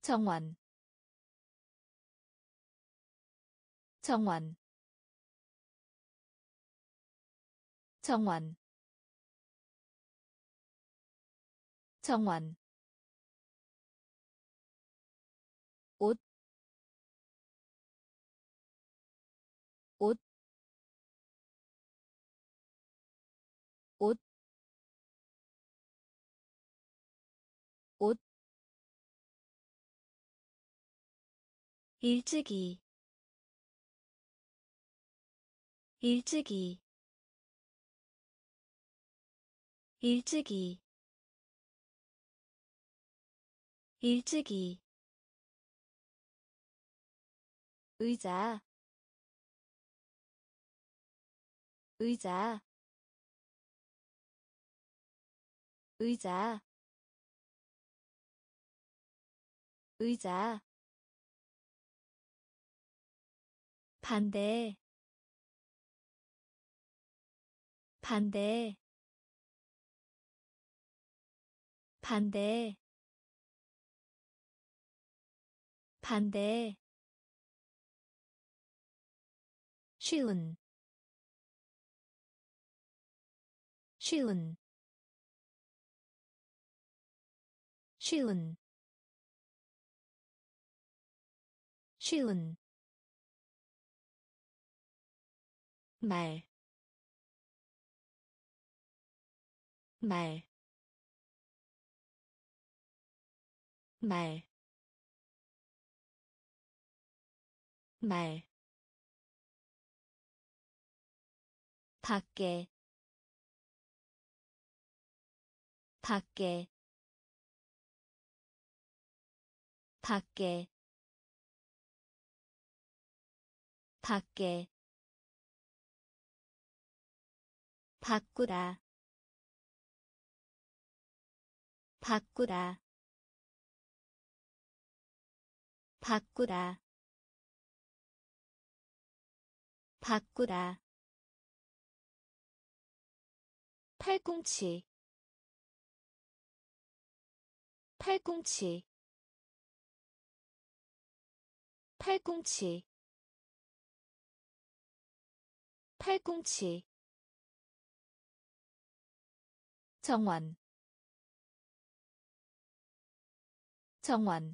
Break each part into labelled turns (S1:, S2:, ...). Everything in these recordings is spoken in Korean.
S1: 정원 정원 정원 정원 옷, 옷, 옷, 옷, 일찍이, 일찍이, 일찍이, 일찍이, 의자, 의자, 의자, 의자, 반대, 반대, 반대, 반대, 쉬운, 쉬운, 쉬운, 쉬운, 말, 말, 말, 말, 밖에, 밖에, 밖에, 밖에, 바꾸다, 바꾸다, 바꾸다, 바꾸다, 팔꿈치, 팔꿈치, 팔꿈치, 팔꿈치, 정원, 정원,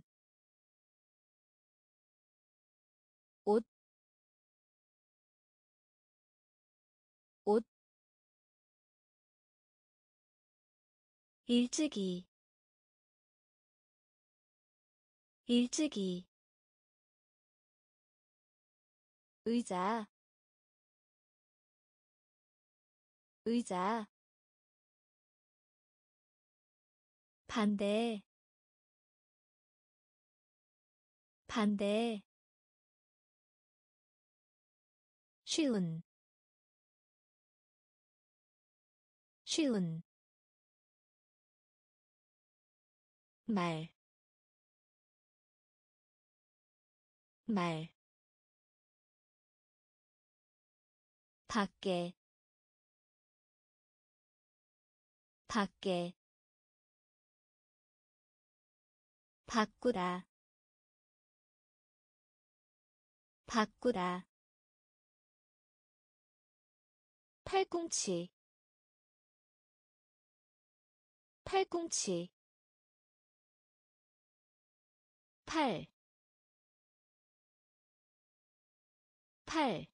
S1: 옷, 옷, 일찍이, 일찍이, 의자, 의자, 반대, 반대, 쉬운, 쉬운, 말, 말, 밖에, 밖에, 바꾸다, 바꾸다, 팔꿈치, 팔꿈치, 팔, 팔,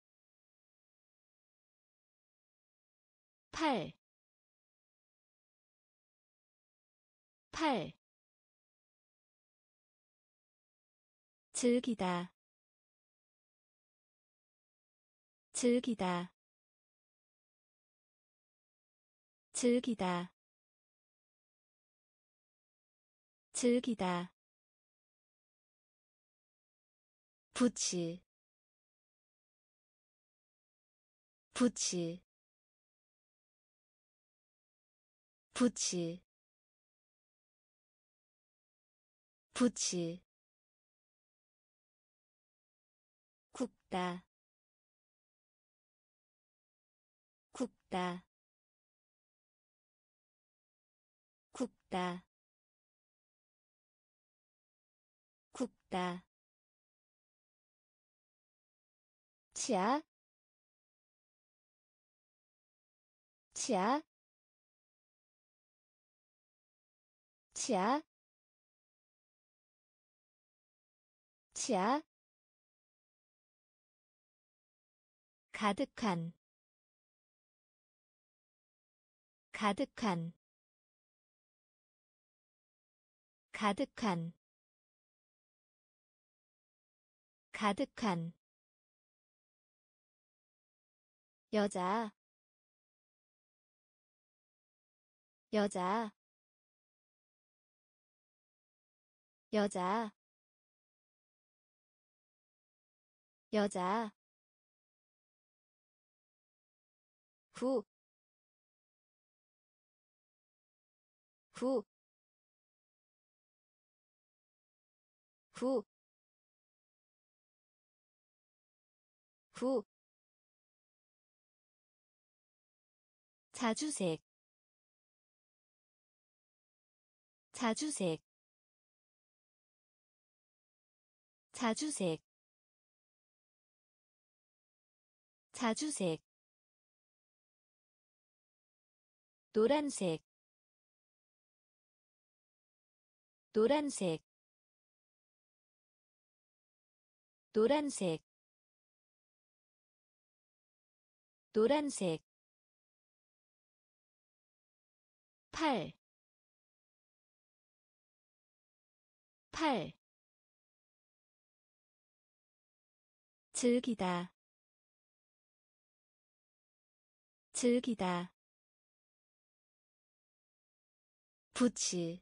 S1: 팔, 팔, 즐기다, 즐기다, 즐기다, 즐기다, 부츠, 부츠, 부츠, 부츠, 굽다, 굽다, 굽다, 굽다 치아 치아 치아 치아 가득한 가득한 가득한 가득한 여자 여자 여자 여자 후 후 후 후 자주색 자주색 자주색 자주색 노란색 노란색 노란색 노란색 팔, 팔, 즐기다, 즐기다, 부츠,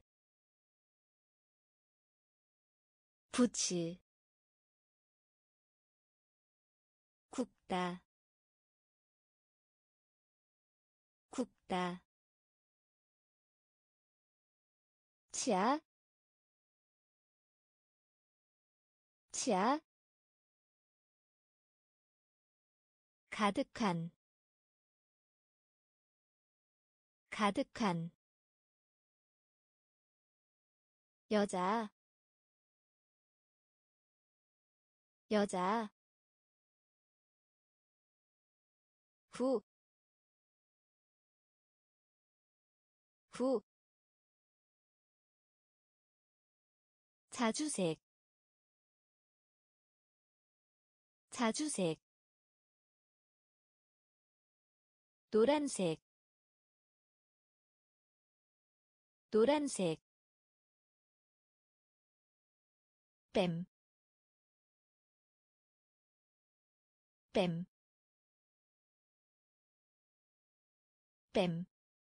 S1: 부츠, 굽다, 굽다, 치아, 치아, 가득한, 가득한, 여자, 여자, 후, 후, 자주색, 자주색, 노란색, 노란색, 뱀, 뱀, 뱀,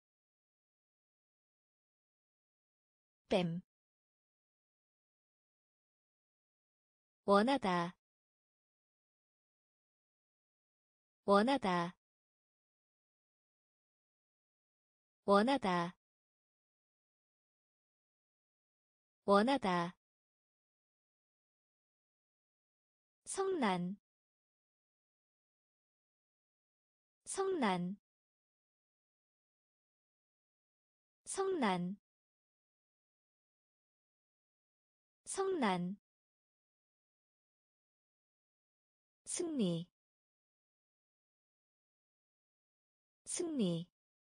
S1: 뱀, 원하다, 원하다, 원하다, 원하다, 성난, 성난, 성난, 성난, 승리, 승리,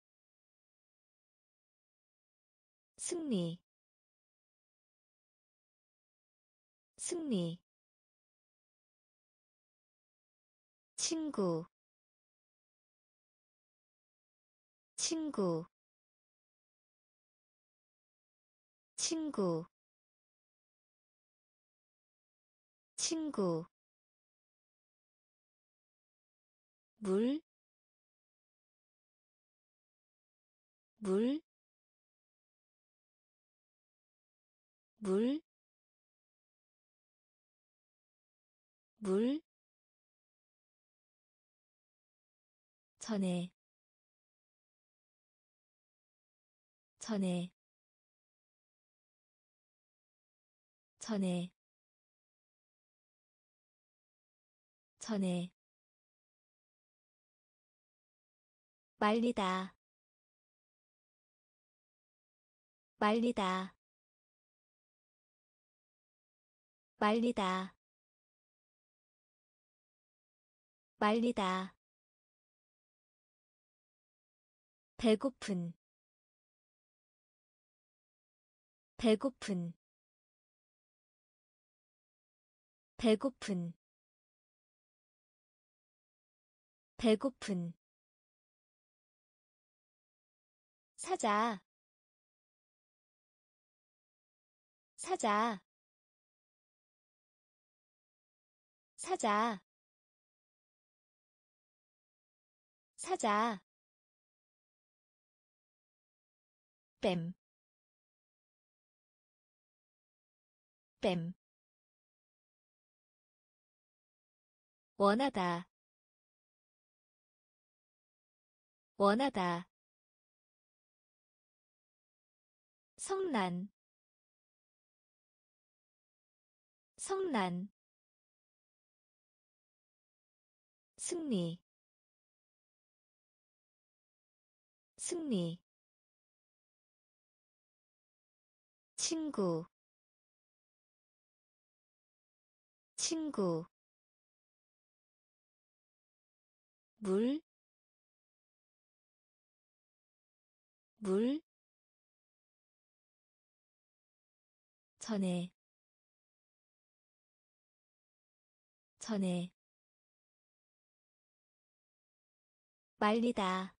S1: 승리, 승리, 친구, 친구, 친구, 친구, 물, 물, 물, 물, 전에, 전에, 전에, 전에, 말리다, 말리다, 말리다 말리다 배고픈 배고픈 배고픈 배고픈 사자 사자 사자 사자 뱀 뱀 원하다 원하다 성난 성난 승리 승리 친구 친구 물 물 전에 전에 말리다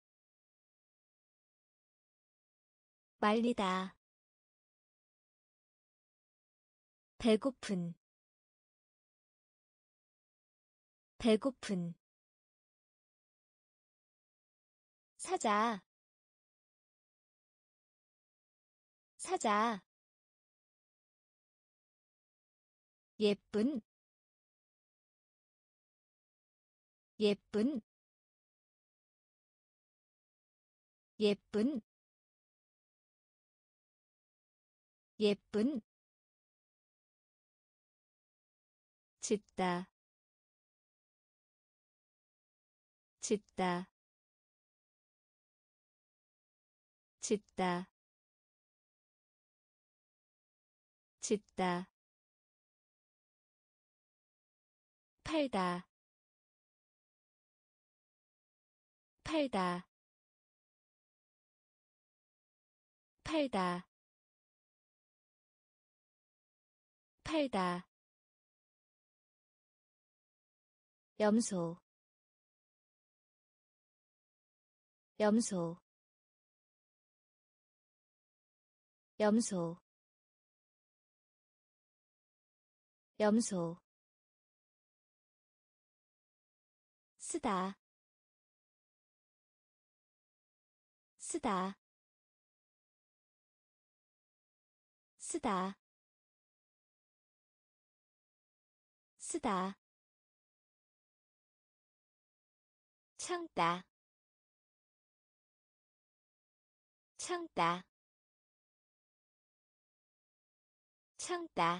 S1: 말리다 배고픈 배고픈 사자 사자 예쁜 예쁜 예쁜 예쁜 짓다 짓다 짓다 짓다 팔다 팔다 팔다 팔다 염소 염소 염소 염소 쓰다 쓰다 쓰다 쓰다 참다 참다 참다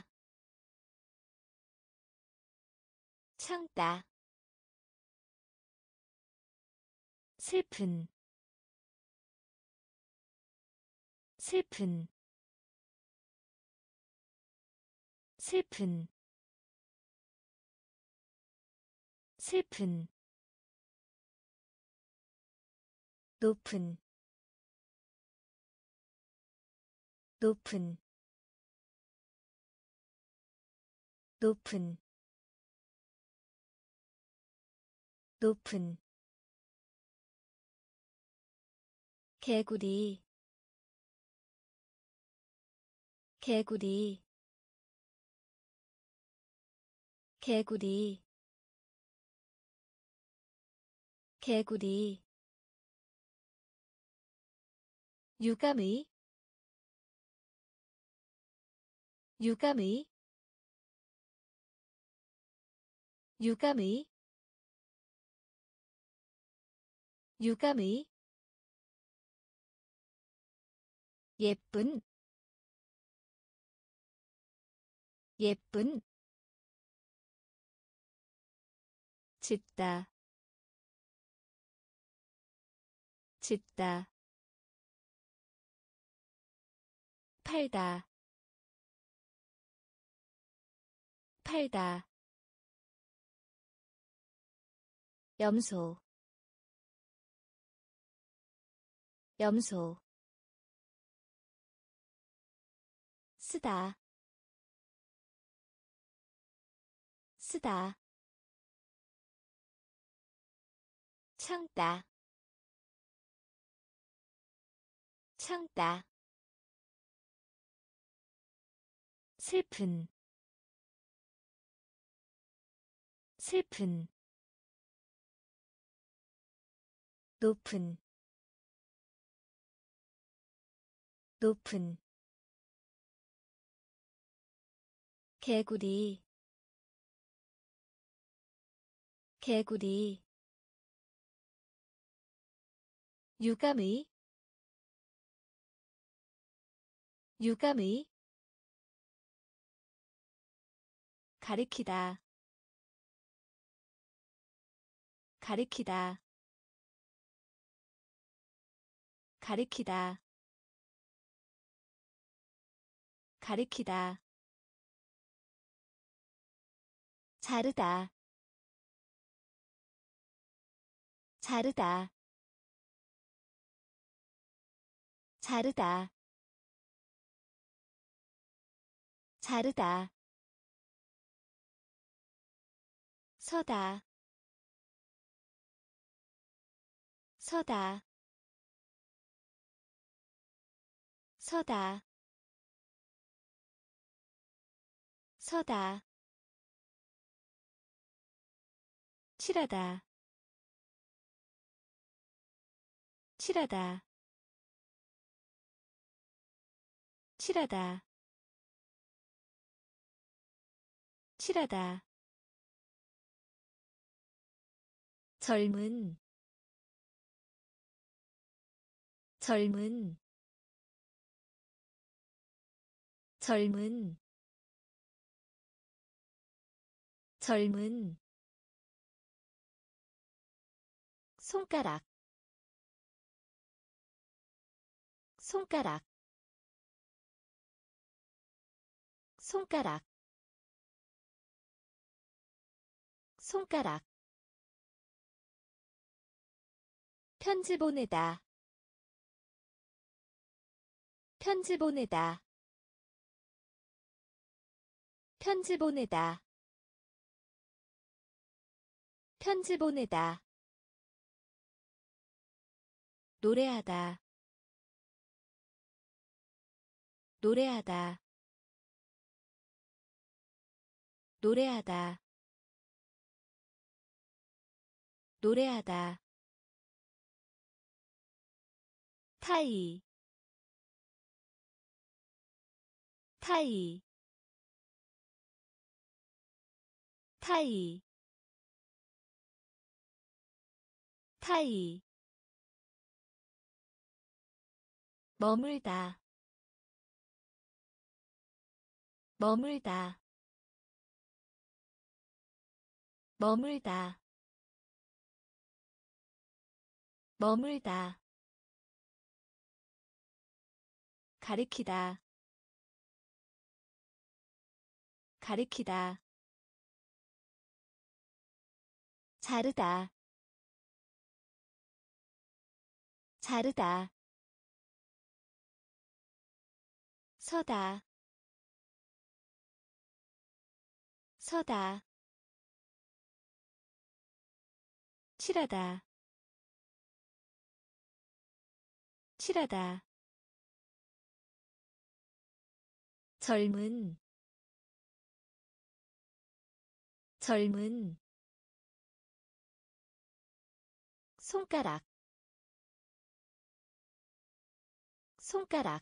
S1: 참다 슬픈 슬픈 슬픈 슬픈 높은 높은 높은 높은 개구리 개구리 개구리 개구리 유감의 유감의 유감의 유감의 예쁜 예쁜 짓다 짓다 팔다 팔다 염소 염소 쓰다 쓰다 참다 참다 슬픈 슬픈 높은 높은 개구리 개구리 유감의 유감의 가리키다 가리키다 가리키다 가리키다 자르다 자르다 자르다 자르다 서다 서다 서다 서다 칠하다 칠하다 칠하다 칠하다 젊은 젊은 젊은 젊은 손가락 손가락 손가락 손가락 편지 보내다 편지 보내다 편지 보내다 편지 보내다 노래하다 노래하다 노래하다 노래하다 타이 타이 타이 타이 머물다 머물다 머물다 머물다 가리키다 가리키다 자르다 자르다 서다 서다 칠하다 칠하다 젊은 젊은 손가락 손가락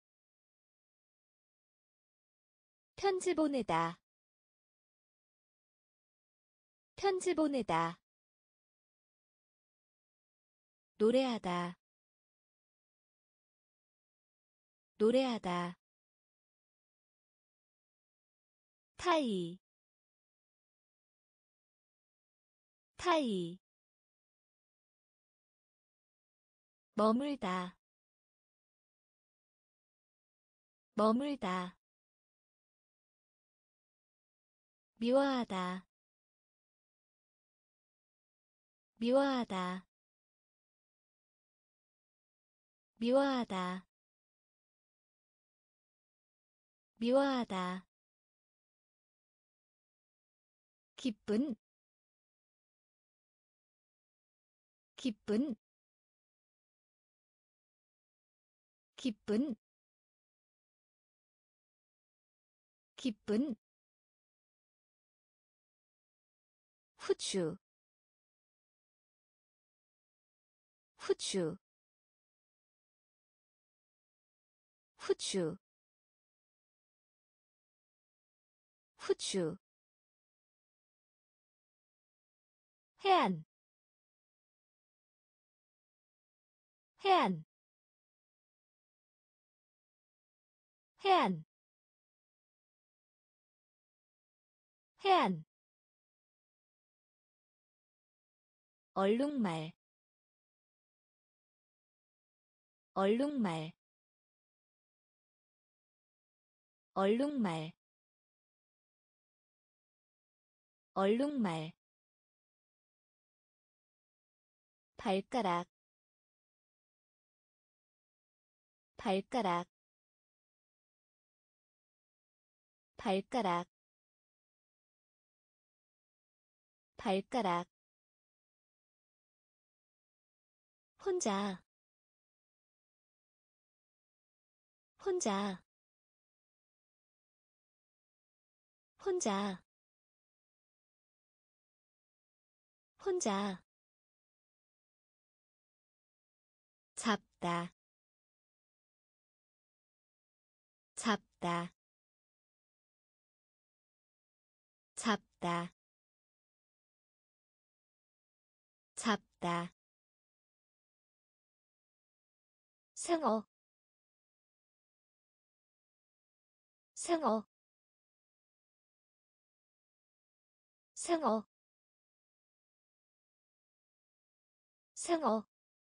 S1: 편지 보내다 편지 보내다 노래하다 노래하다 타이 타이 머물다 머물다 미워하다 미워하다 미워하다 미워하다 기쁜 기쁜 기쁜 기쁜 후추 후추 후추 후추 해안 해안 해안 해안 얼룩말 얼룩말 얼룩말 얼룩말 발가락 발가락 발가락 발가락 혼자 혼자 혼자 혼자 잡다 잡다 잡다 잡다 상어 상어 상어 상어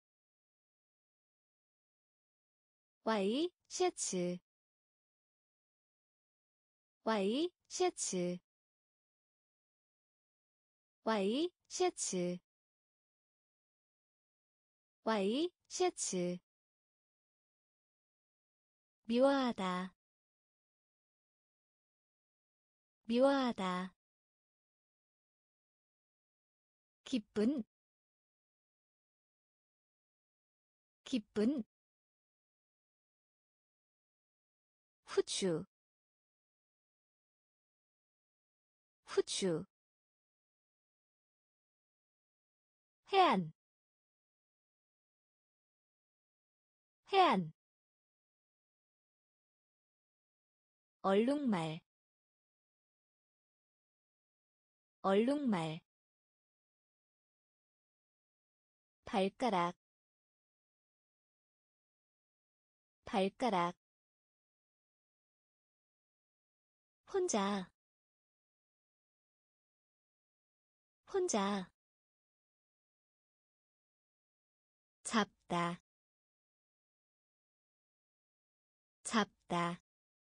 S1: 와이 셔츠 와이 셔츠 와이 셔츠 와이 셔츠 미워하다 미워하다 기쁜 기쁜 후추 후추 해안 해안 얼룩말 얼룩말 발가락 발가락 혼자 혼자 잡다 잡다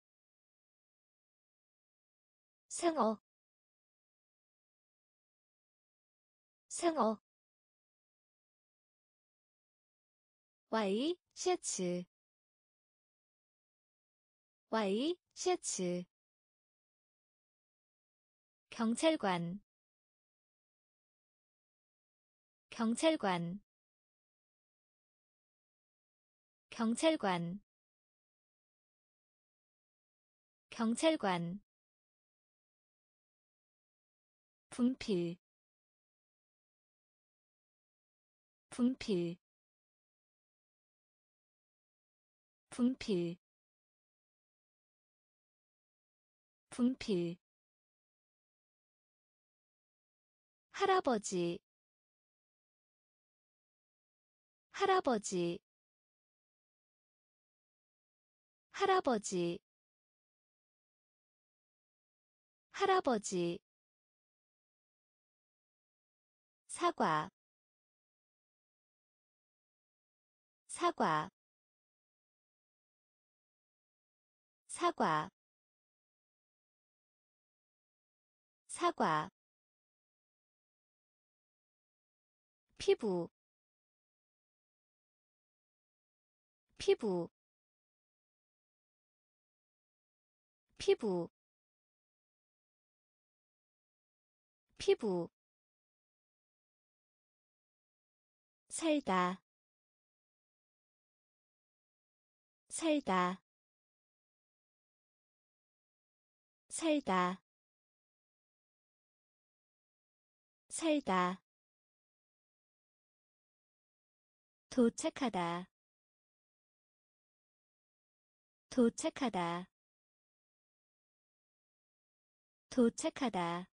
S1: 상어 상어 와이 셔츠 와이 셔츠 경찰관 경찰관 경찰관 경찰관 분필 분필 분필 분필 할아버지 할아버지 할아버지 할아버지 사과 사과 사과 사과 피부 피부 피부 피부 살다 살다 살다 살다 도착하다 도착하다 도착하다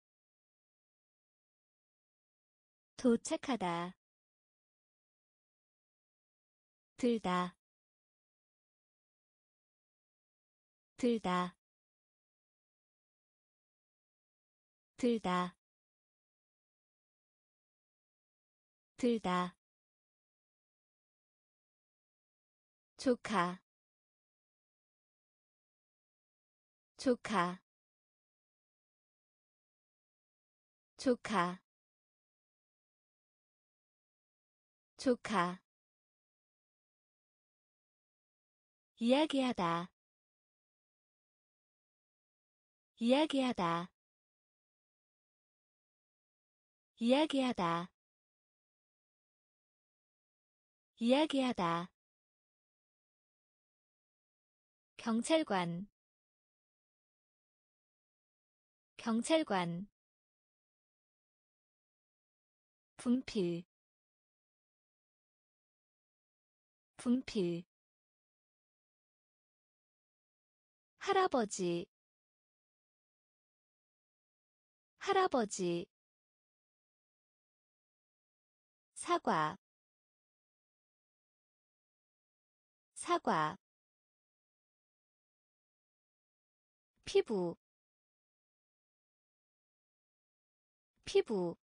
S1: 도착하다 들다 들다 들다 들다 조카 조카 조카 조카 이야기하다 이야기하다 이야기하다 이야기하다 경찰관 경찰관 분필 분필 할아버지 할아버지 사과 사과 피부 피부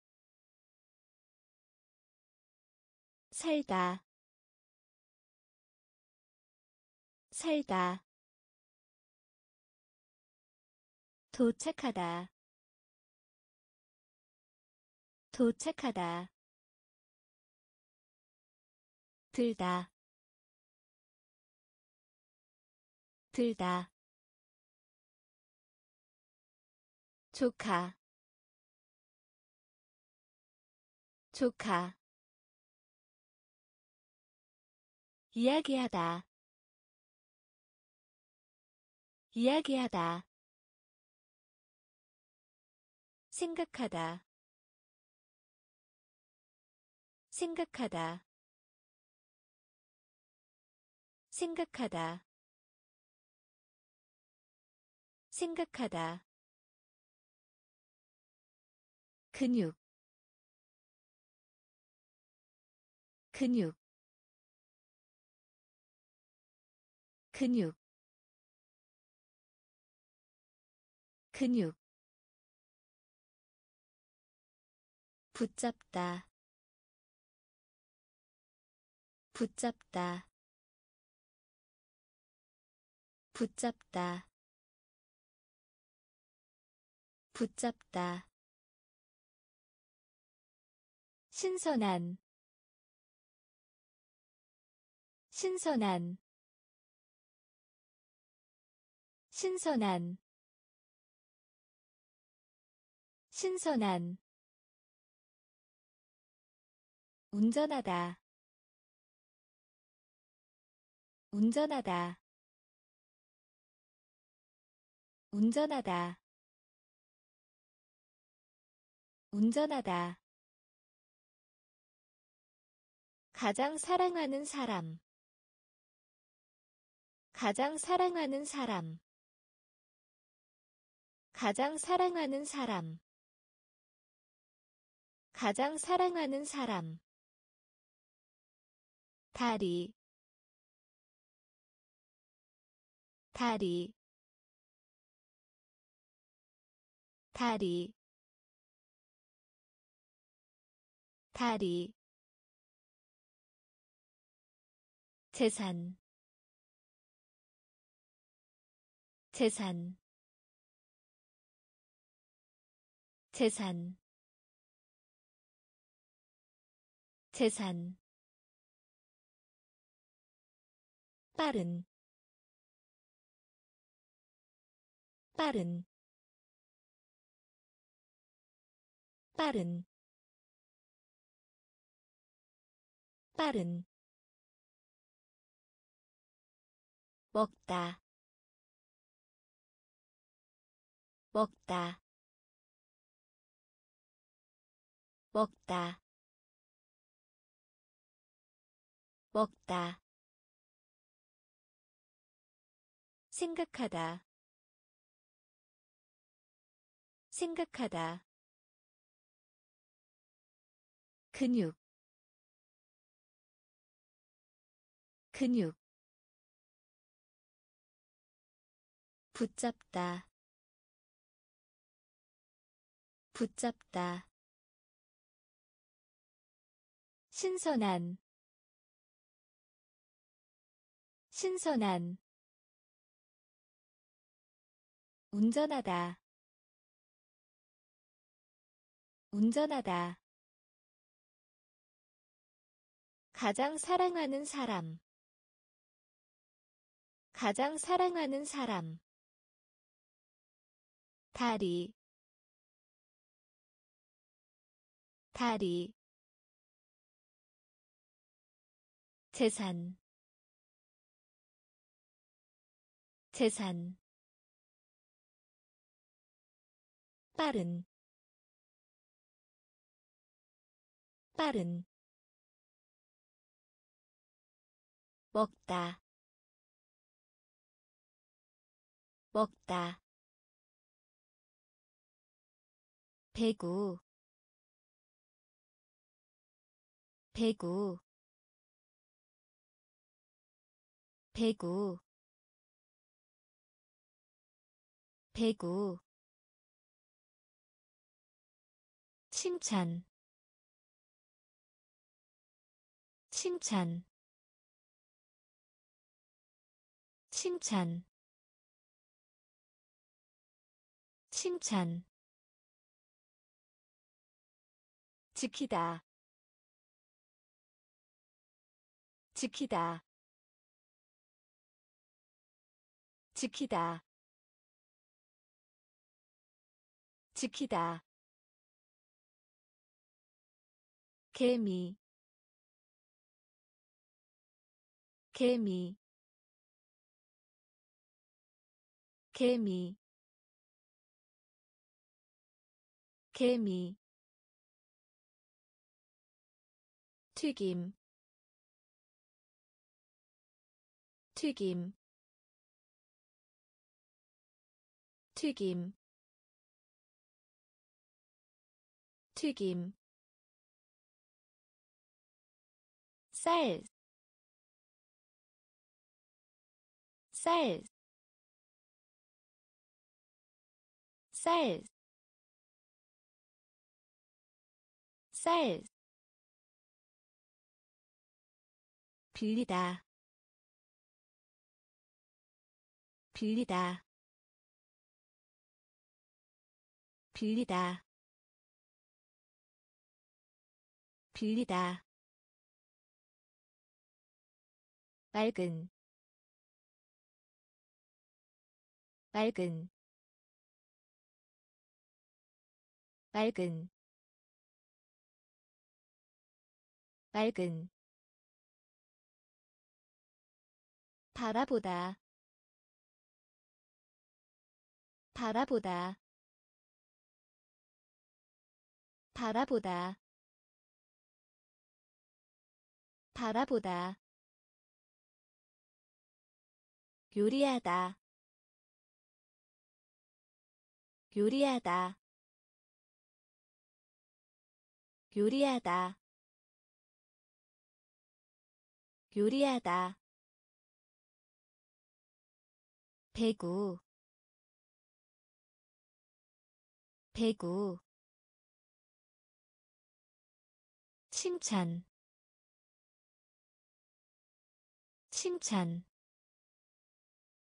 S1: 살다 살다 도착하다 도착하다 들다 들다 조카 조카 이야기하다 이야기하다 생각하다 생각하다 생각하다 생각하다 근육 근육 근육 근육 붙잡다 붙잡다 붙잡다 붙잡다 신선한 신선한 신선한 신선한 운전하다 운전하다 운전하다 운전하다 가장 사랑하는 사람 가장 사랑하는 사람 가장 사랑하는 사람 가장 사랑하는 사람 다리 다리 다리 다리 재산 재산 재산 재산 빠른 빠른 빠른 빠른 먹다 먹다 먹다 먹다 생각하다 생각하다 근육 근육 붙잡다 붙잡다 신선한 신선한 운전하다 운전하다 가장 사랑하는 사람 가장 사랑하는 사람 다리 다리 재산 재산 빠른 빠른 먹다 먹다 배구 배구 배구 배구 칭찬 칭찬 칭찬 칭찬 지키다 지키다 지키다 지키다 개미 개미 개미 개미 튀김 튀김 튀김 튀김 쌀, 쌀, 쌀, 쌀, 빌리다, 빌리다, 빌리다, 빌리다, 맑은, 맑은, 맑은, 맑은, 바라보다, 바라보다, 바라보다, 바라보다, 요리하다, 요리하다, 요리하다, 요리하다, 배구, 배구, 칭찬, 칭찬,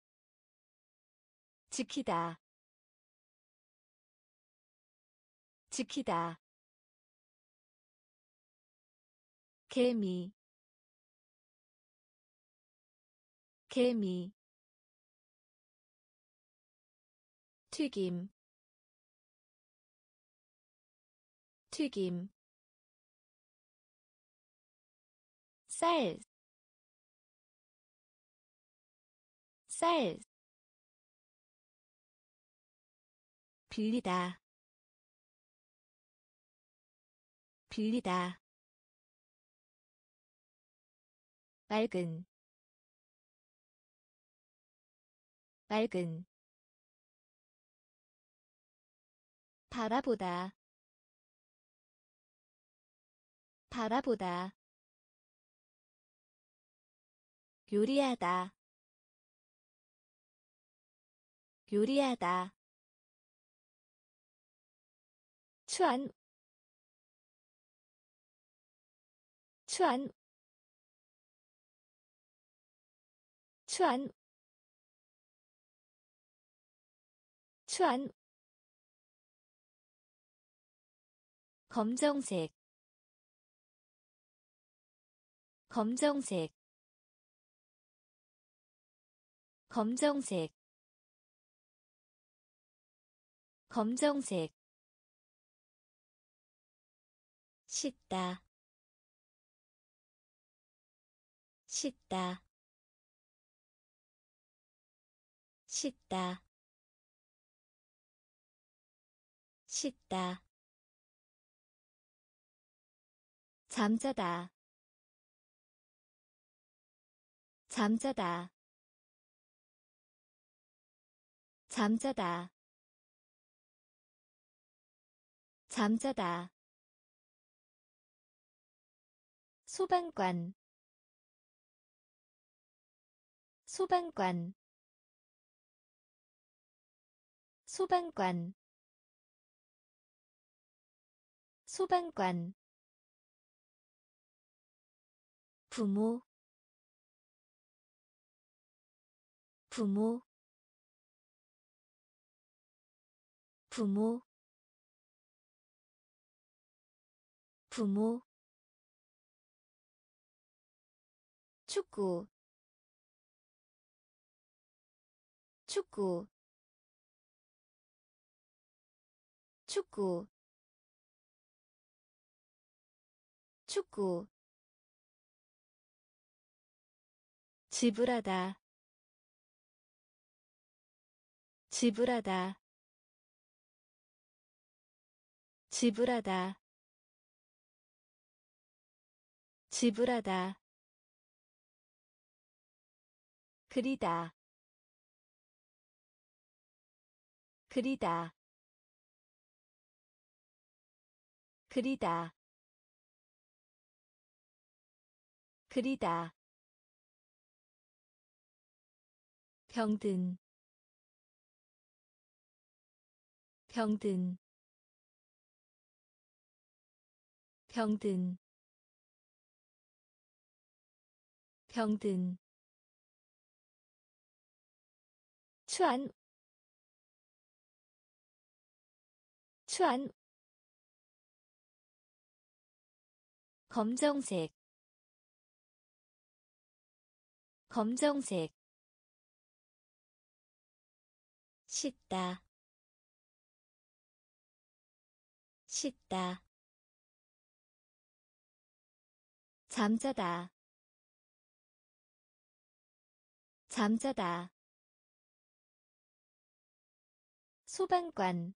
S1: 지키다, 지키다 개미 개미 튀김 튀김 쌀 쌀 빌리다 빌리다 맑은 맑은 바라보다 바라보다 요리하다 요리하다 추안 추안 추안 추안 검정색 검정색 검정색 검정색 씻다 씻다 씻다 씻다 잠자다 잠자다 잠자다 잠자다 소방관 소방관 소방관 소방관 부모 부모 부모 부모 축구 축구 축구 축구 지불하다 지불하다 지불하다 지불하다 그리다 그리다 그리다 그리다 병든 병든 병든 병든 추안 추안 검정색 검정색 씻다 씻다 잠자다 잠자다 소방관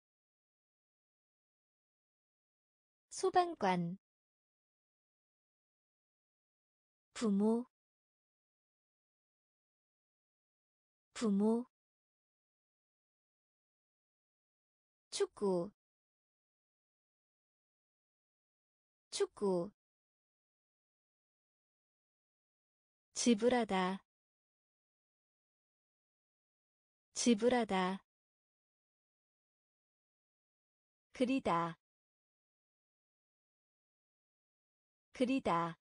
S1: 소방관 부모 부모 축구 축구 지불하다 지불하다 그리다 그리다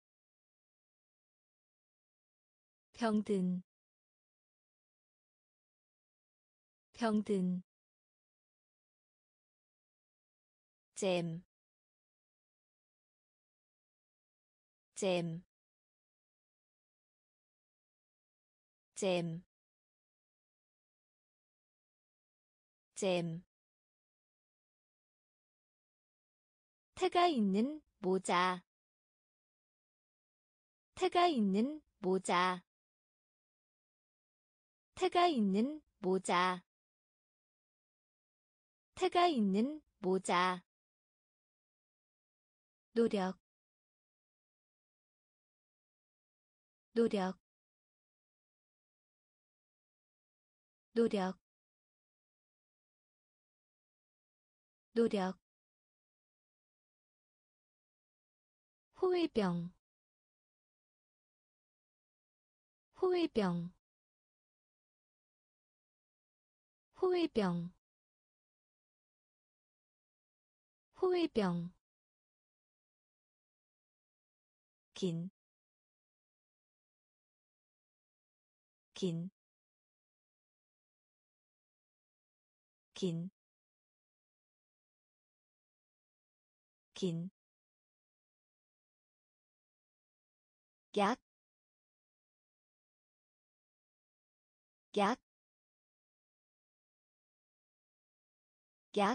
S1: 병든 병든 잼, 잼, 잼, 잼. 태가 있는 모자, 태가 있는 모자, 태가 있는 모자, 태가 있는 모자. 노력, 노력, 노력, 노력. 호위병, 호위병, 호위병, 호위병. 긴, 긴, 긴, 긴. 약, 약, 약,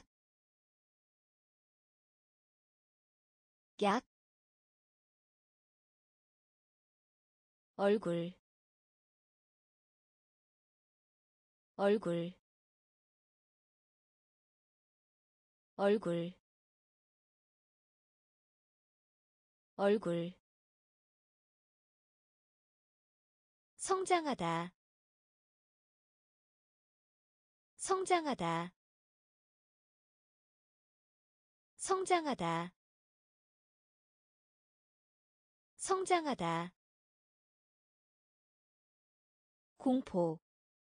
S1: 약. 얼굴, 얼굴, 얼굴, 얼굴. 성장하다, 성장하다, 성장하다, 성장하다. 공포,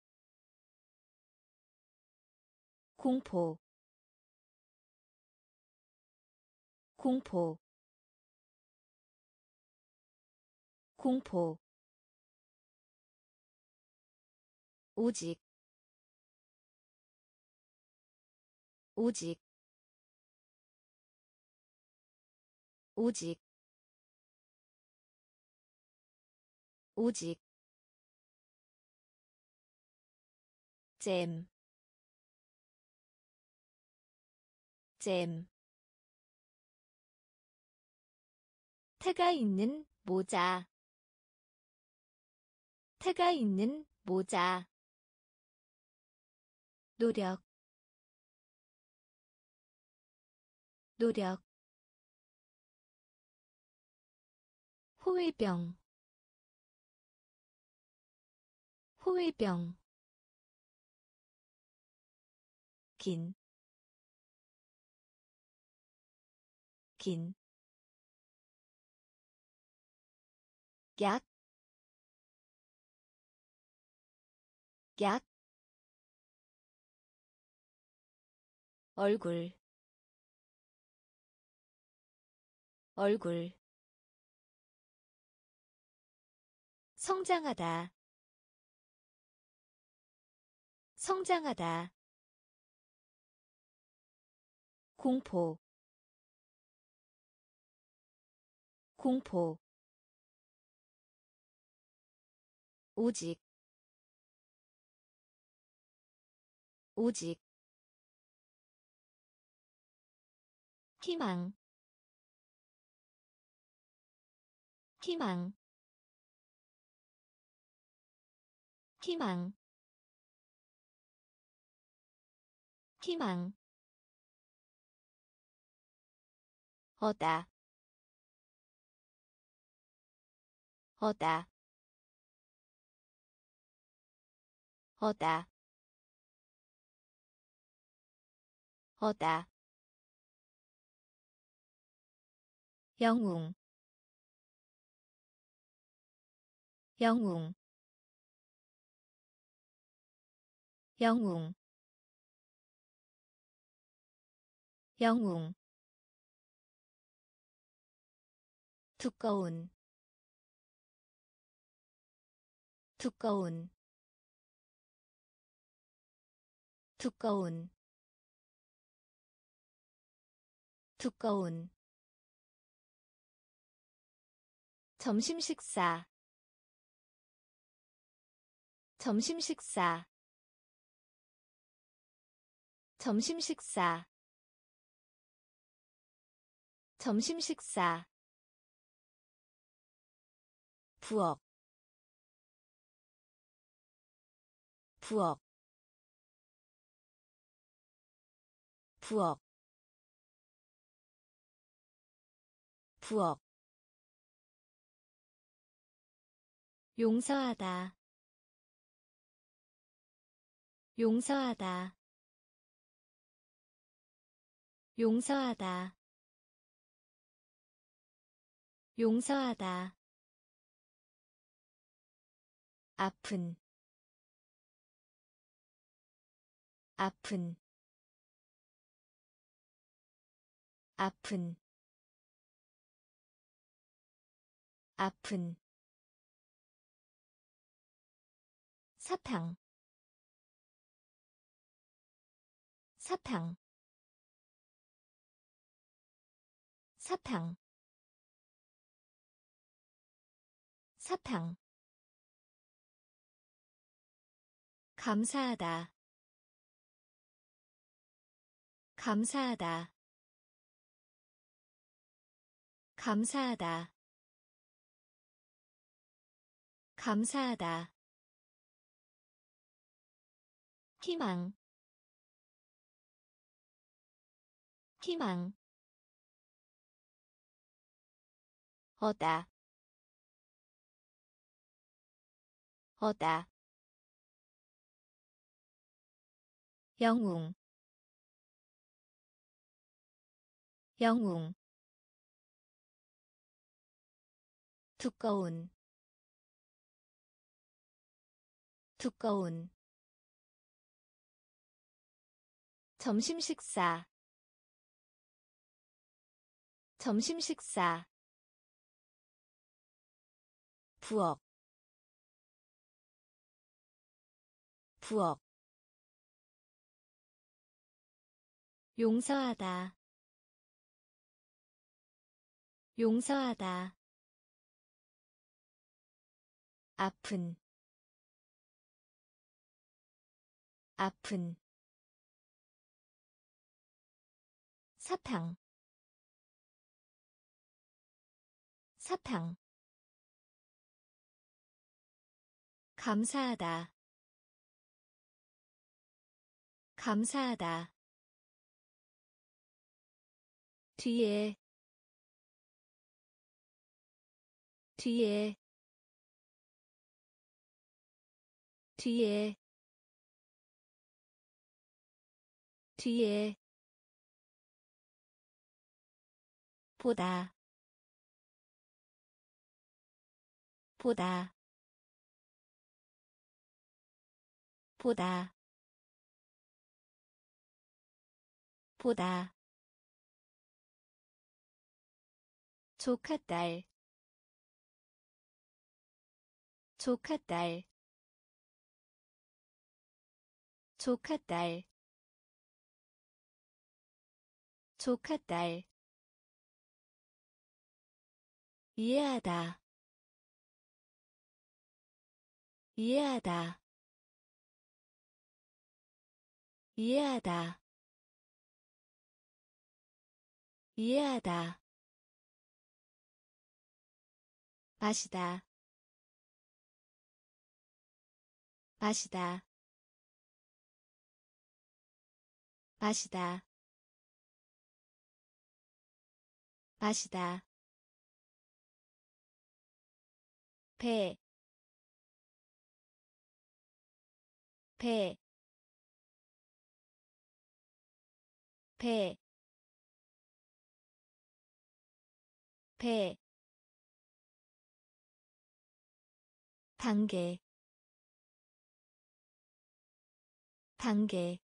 S1: 공포, 공포, 공포. 오직, 오직, 오직, 오직. 잼, 잼. 태가 있는 모자, 태가 있는 모자. 노력, 노력. 호위병, 호위병. 긴, 긴. 약, 약. 얼굴, 얼굴. 성장하다, 성장하다. 공포, 공포. 오직, 오직. 희망, 희망, 희망, 희망. 어다, 어다, 어다, 어다. 영웅, 영웅, 영웅, 영웅. 두꺼운, 두꺼운, 두꺼운, 두꺼운 점심 식사 점심 식사 점심 식사 점심 식사 부엌 부엌 부엌 부엌 용서하다 용서하다 용서하다 용서하다 아픈 아픈 아픈 아픈 사탕 사탕 사탕 사탕 감사하다 감사하다 감사하다 감사하다 희망 희망 어다 어다 영웅 영웅 두꺼운 두꺼운 점심 식사 점심 식사 부엌 부엌 용서하다 용서하다 아픈 아픈 사탕 사탕 감사하다 감사하다 뒤에 뒤에 뒤에 뒤에 보다 보다 보다 보다 조카딸 조카딸 조카딸 조카딸 이해하다 이해하다 이해하다 이해하다 마시다 마시다 마시다 마시다 배, 배, 배, 배, 단계, 단계,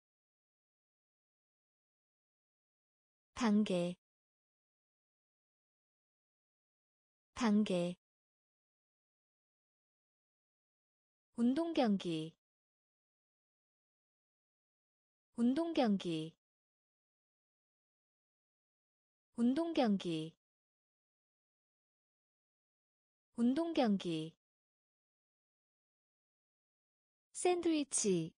S1: 단계, 단계, 운동 경기, 운동 경기, 운동 경기 운동 경기 샌드위치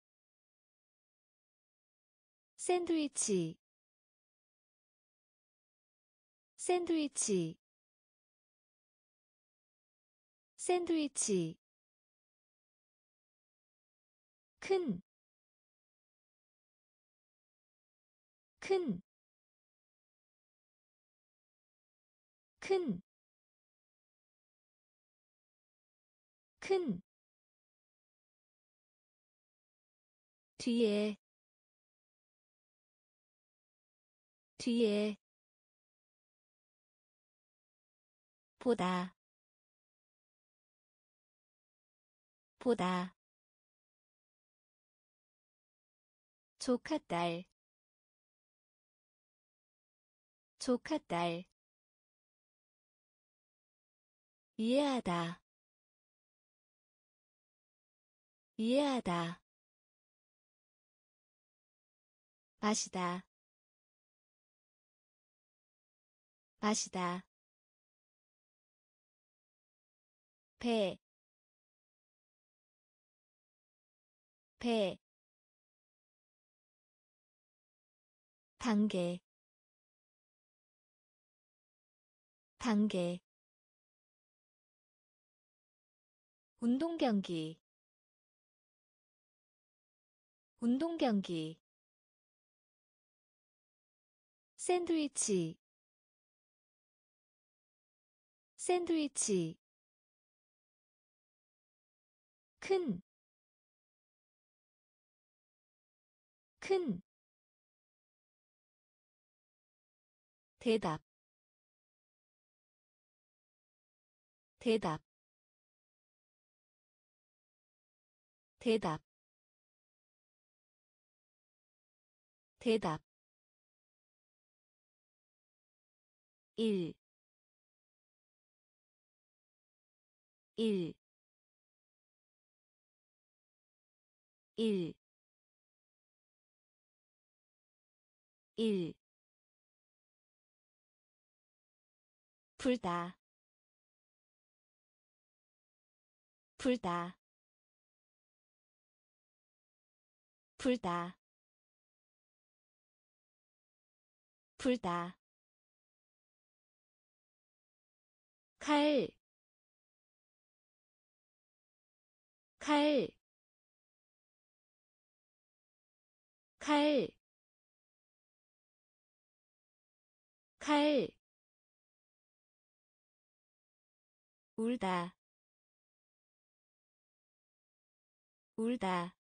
S1: 샌드위치 샌드위치 샌드위치 큰, 큰, 큰, 큰, 뒤에, 뒤에, 보다, 보다, 조카딸, 조카딸, 이해하다, 이해하다, 마시다, 마시다, 배, 배, 단계, 단계, 운동 경기, 운동 경기, 샌드위치, 샌드위치, 큰, 큰, 대답, 대답, 대답, 대답, 1, 1, 1, 1, 불다, 불다, 불다, 불다, 칼, 칼, 칼, 칼, 울다, 울다,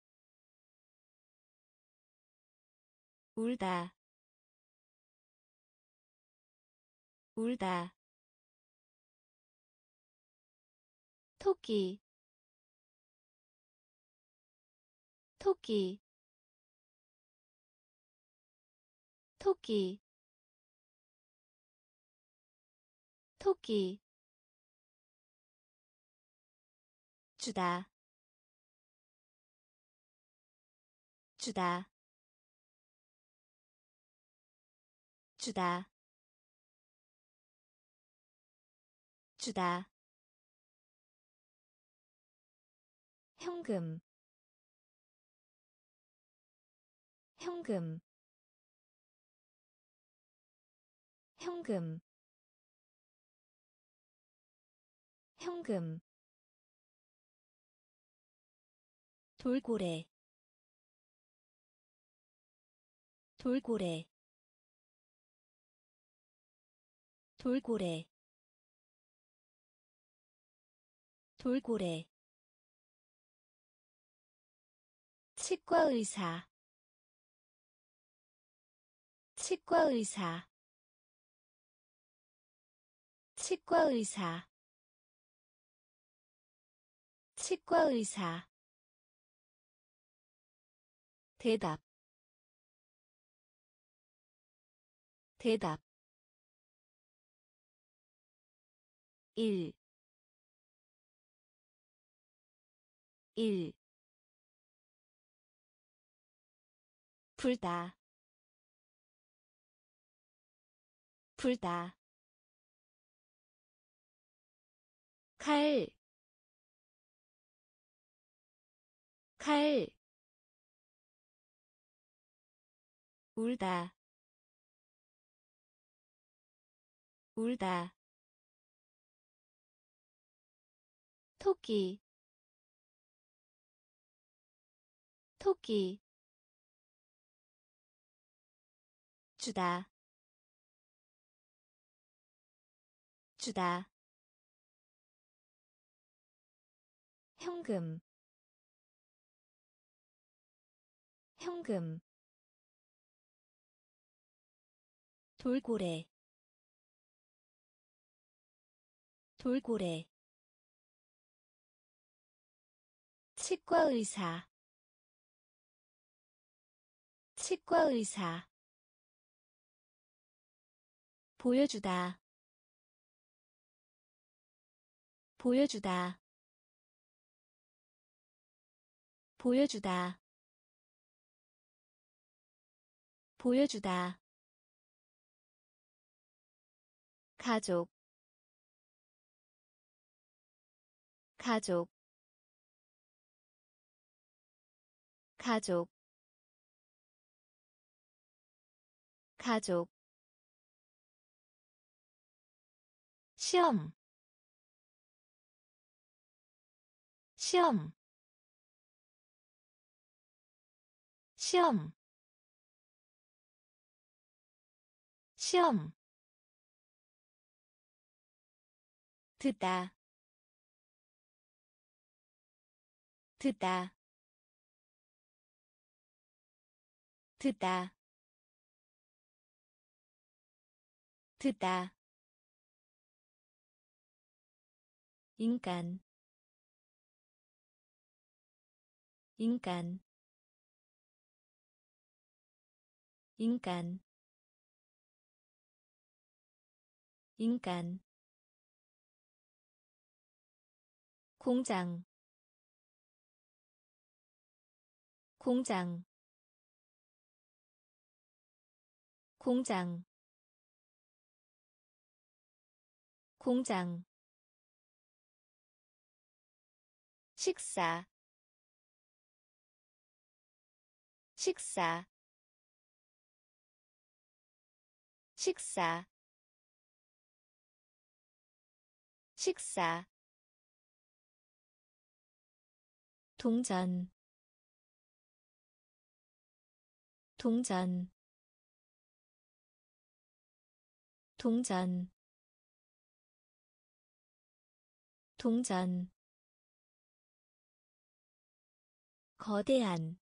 S1: 울다, 울다, 토끼, 토끼, 토끼, 토끼, 주다, 주다, 주다, 주다, 현금, 현금, 현금, 현금, 돌고래, 돌고래, 돌고래, 돌고래, 치과 의사, 치과 의사, 치과 의사, 치과 의사, 대답, 대답, 1, 1, 불다, 불다 칼, 칼, 울다, 울다, 토끼, 토끼, 주다, 주다, 현금, 현금, 돌고래, 돌고래, 치과의사, 치과의사, 보여주다, 보여주다, 보여주다, 보여주다, 가족, 가족, 가족, 가족, 시험, 시험, 시험, 시험, 듣다, 듣다, 듣다, 듣다, 인간, 인간, 인간, 인간, 공장, 공장, 공장, 공장, 식사, 식사, 식사, 식사, 동전, 동전, 동전, 동전, 거대한,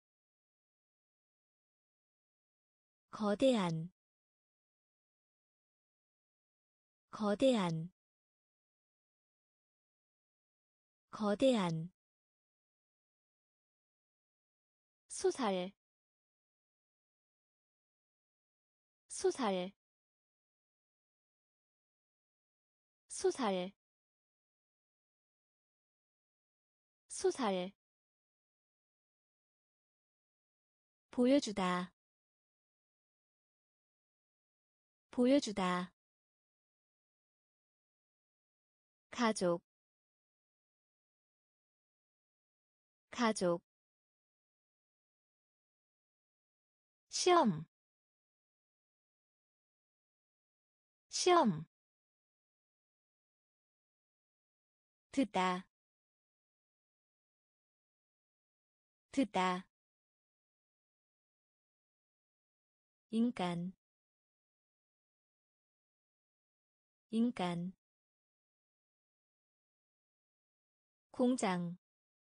S1: 거대한, 거대한, 거대한, 소살, 소살, 소살, 소살, 보여주다, 보여주다, 가족, 가족, 시험, 시험, 듣다, 듣다, 인간, 인간, 공장,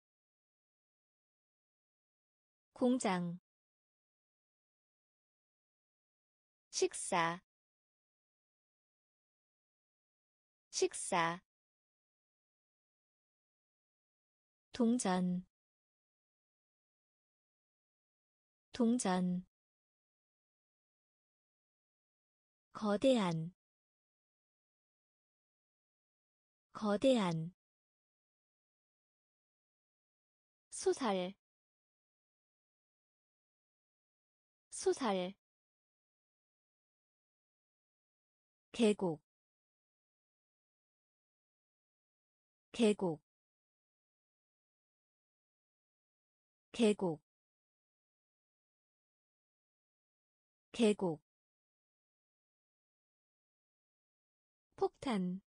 S1: 공장, 식사, 식사, 동전, 동전, 거대한, 거대한, 소살, 소살, 계곡 계곡 계곡 계곡 폭탄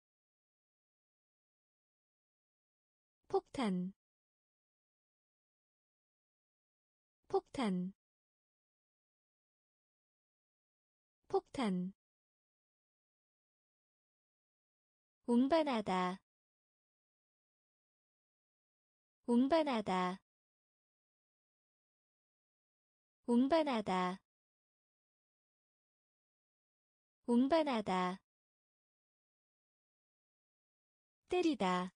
S1: 폭탄 폭탄 폭탄 운반하다 운반하다 운반하다 운반하다 때리다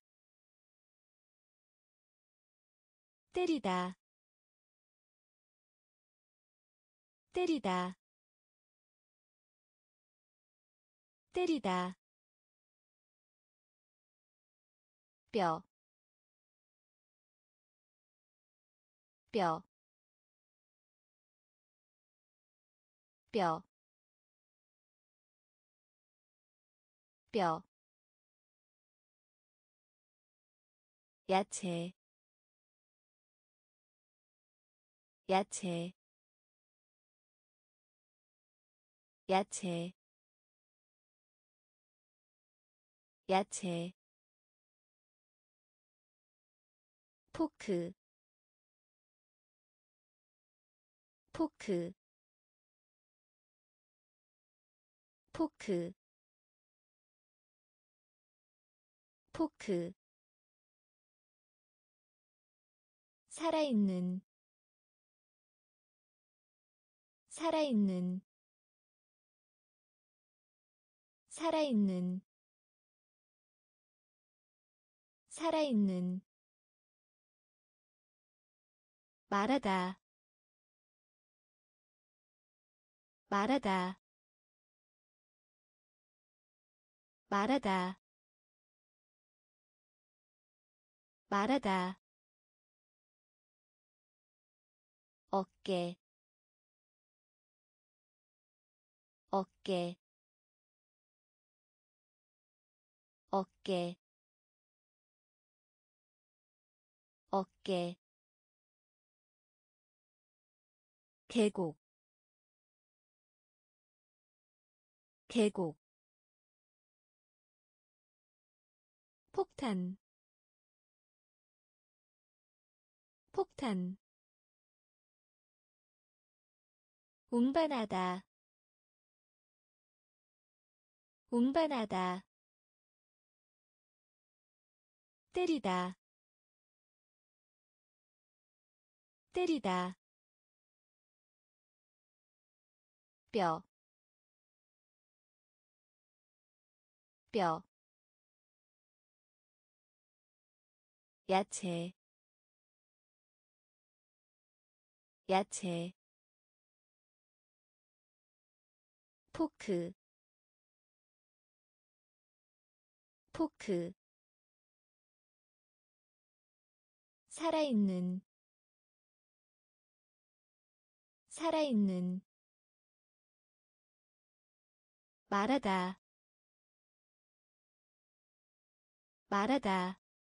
S1: 때리다 때리다 때리다 뼈, 뼈, 뼈, 뼈, 야채, 야채, 야채, 야채, 포크, 포크, 포크, 포크, 살아있는, 살아있는, 살아있는, 살아있는, 말하다, 말하다, 말하다, 말하다, 어깨, 어깨, 어깨, 어깨, 계곡, 계곡, 폭탄, 폭탄, 운반하다, 운반하다, 때리다, 때리다, 뼈, 뼈, 야채, 야채, 포크, 포크, 살아있는, 살아있는, 말하다, 말하다,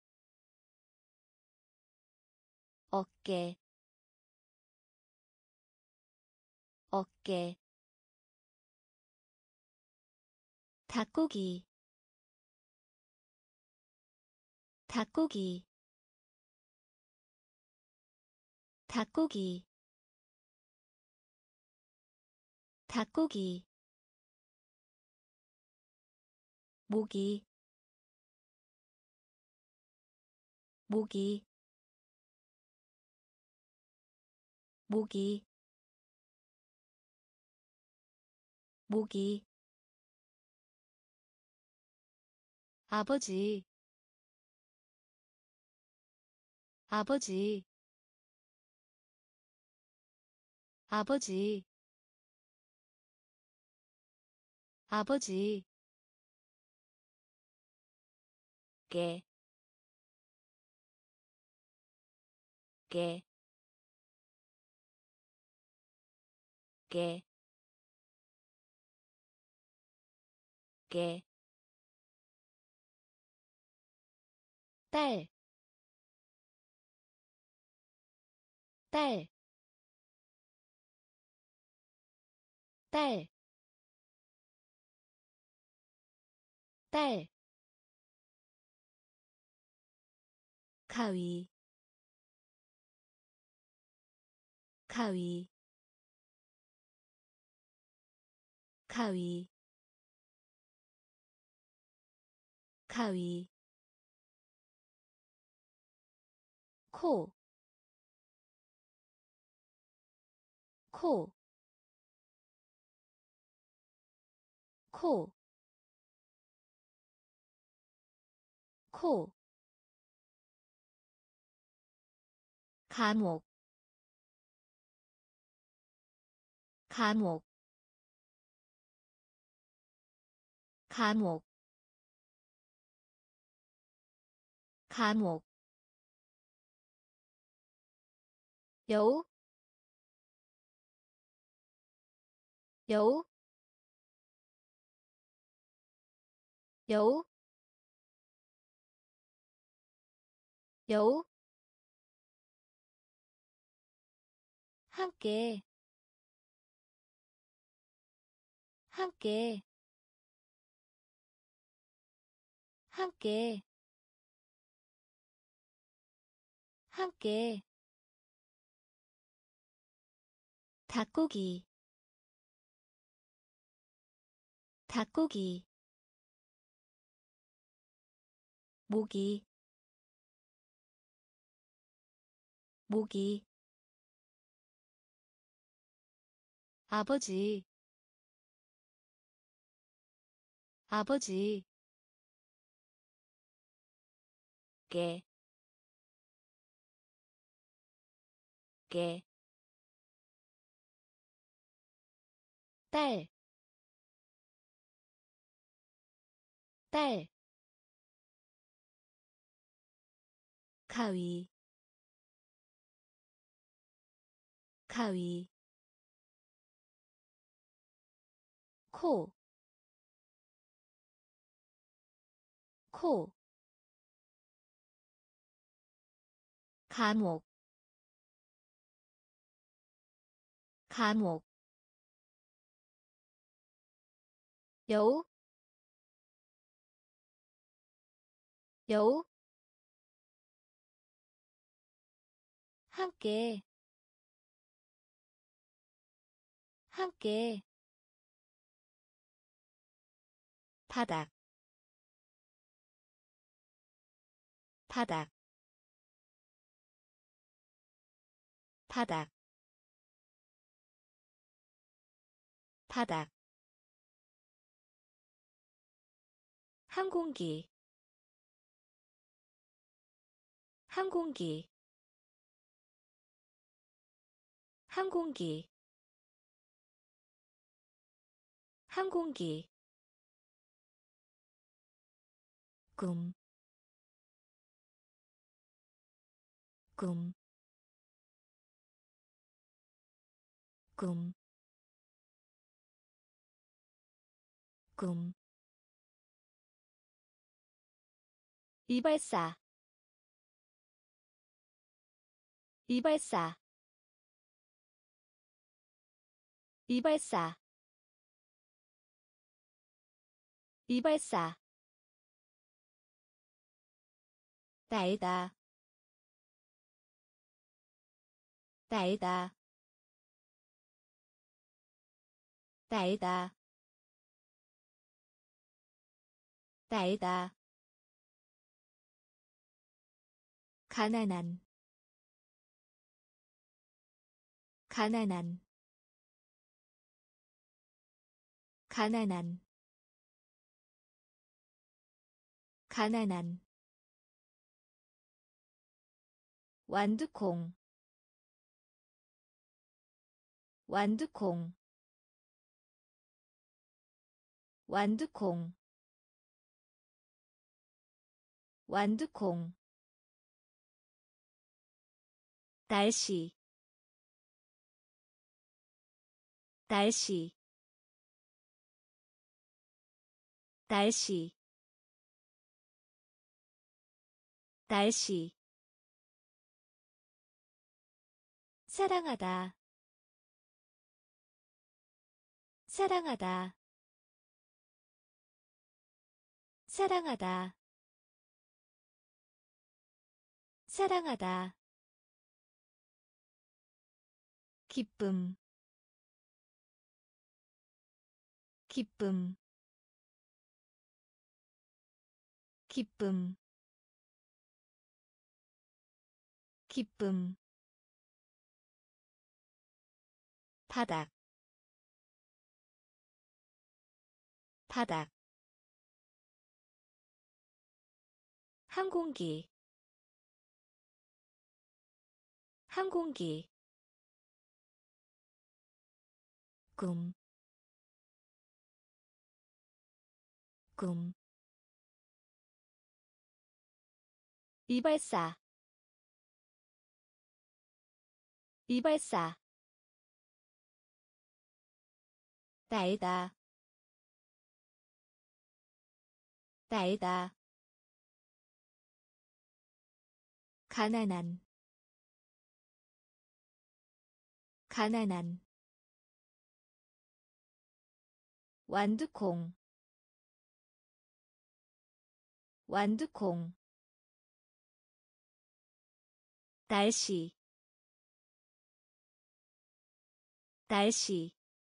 S1: 어깨, 어깨, 닭고기, 닭고기, 닭고기, 닭고기, 모기, 모기, 모기, 모기, 아버지, 아버지, 아버지, 아버지, 깨, 깨, 깨, 개, 딸, 딸, 딸, 딸, 가위, 가위, 가위, 가위, 코, 코, 코, 코, 감옥, 감옥, 감옥, 감옥, 여우, 여우, 여우, 여우, 함께, 함께, 함께, 함께, 닭고기, 닭고기, 모기, 모기, 아버지, 아버지, 개, 개, 딸, 딸, 가위, 가위, 코, 코, 감옥, 감옥, 여우, 여우, 함께, 함께, 바닥, 바닥, 바닥, 바닥, 항공기, 항공기, 항공기, 항공기, 꿈, 꿈, 꿈, 꿈, 이발사, 이발사, 이발사, 이발사, 날다, 날다, 날다, 날다, 가난한, 가난한, 가난한, 가난한, 완두콩, 완두콩, 완두콩, 완두콩, 날씨, 날씨, 날씨 날씨 사랑하다 사랑하다 사랑하다 사랑하다 기쁨 기쁨 기쁨 기쁨 바닥 바닥 항공기 항공기 꿈, 꿈, 이발사, 이발사, 날다, 날다, 가난한, 가난한, 완두콩, 완두콩, 날씨, 날씨,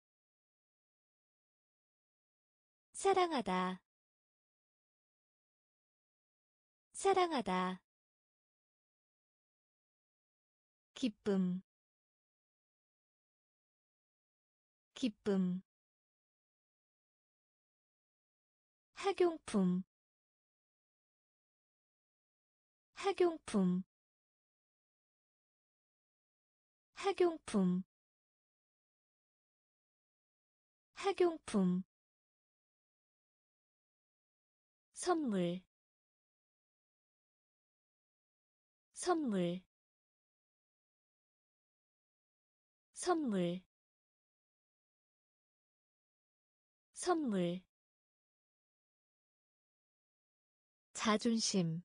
S1: 사랑하다, 사랑하다, 기쁨, 기쁨, 학용품, 학용품, 학용품, 학용품, 선물, 선물, 선물, 선물, 자존심,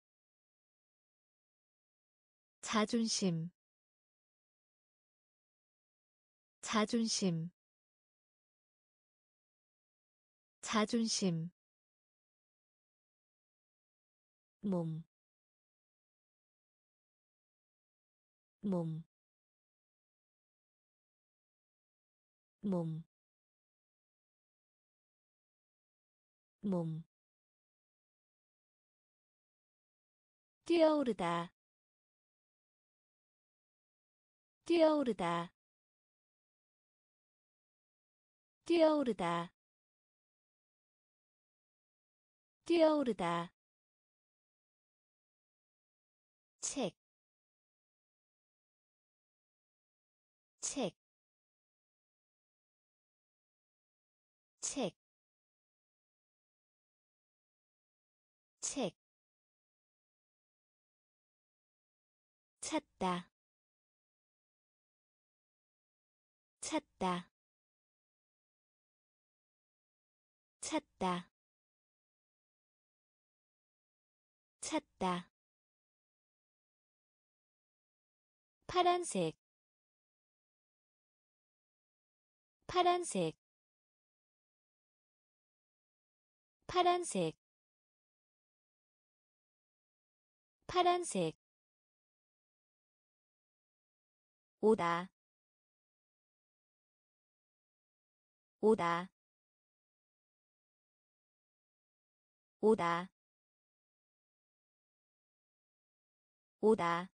S1: 자존심, 자존심, 자존심, 몸, 몸, 몸, 몸, 뛰어오르다, 뛰어오르다, 뛰어오르다, 뛰어오르다, 책, 책, 책, 책, 찾다, 찾다, 찾다, 찾다, 파란색, 파란색, 파란색, 파란색, 오다, 오다, 오다, 오다,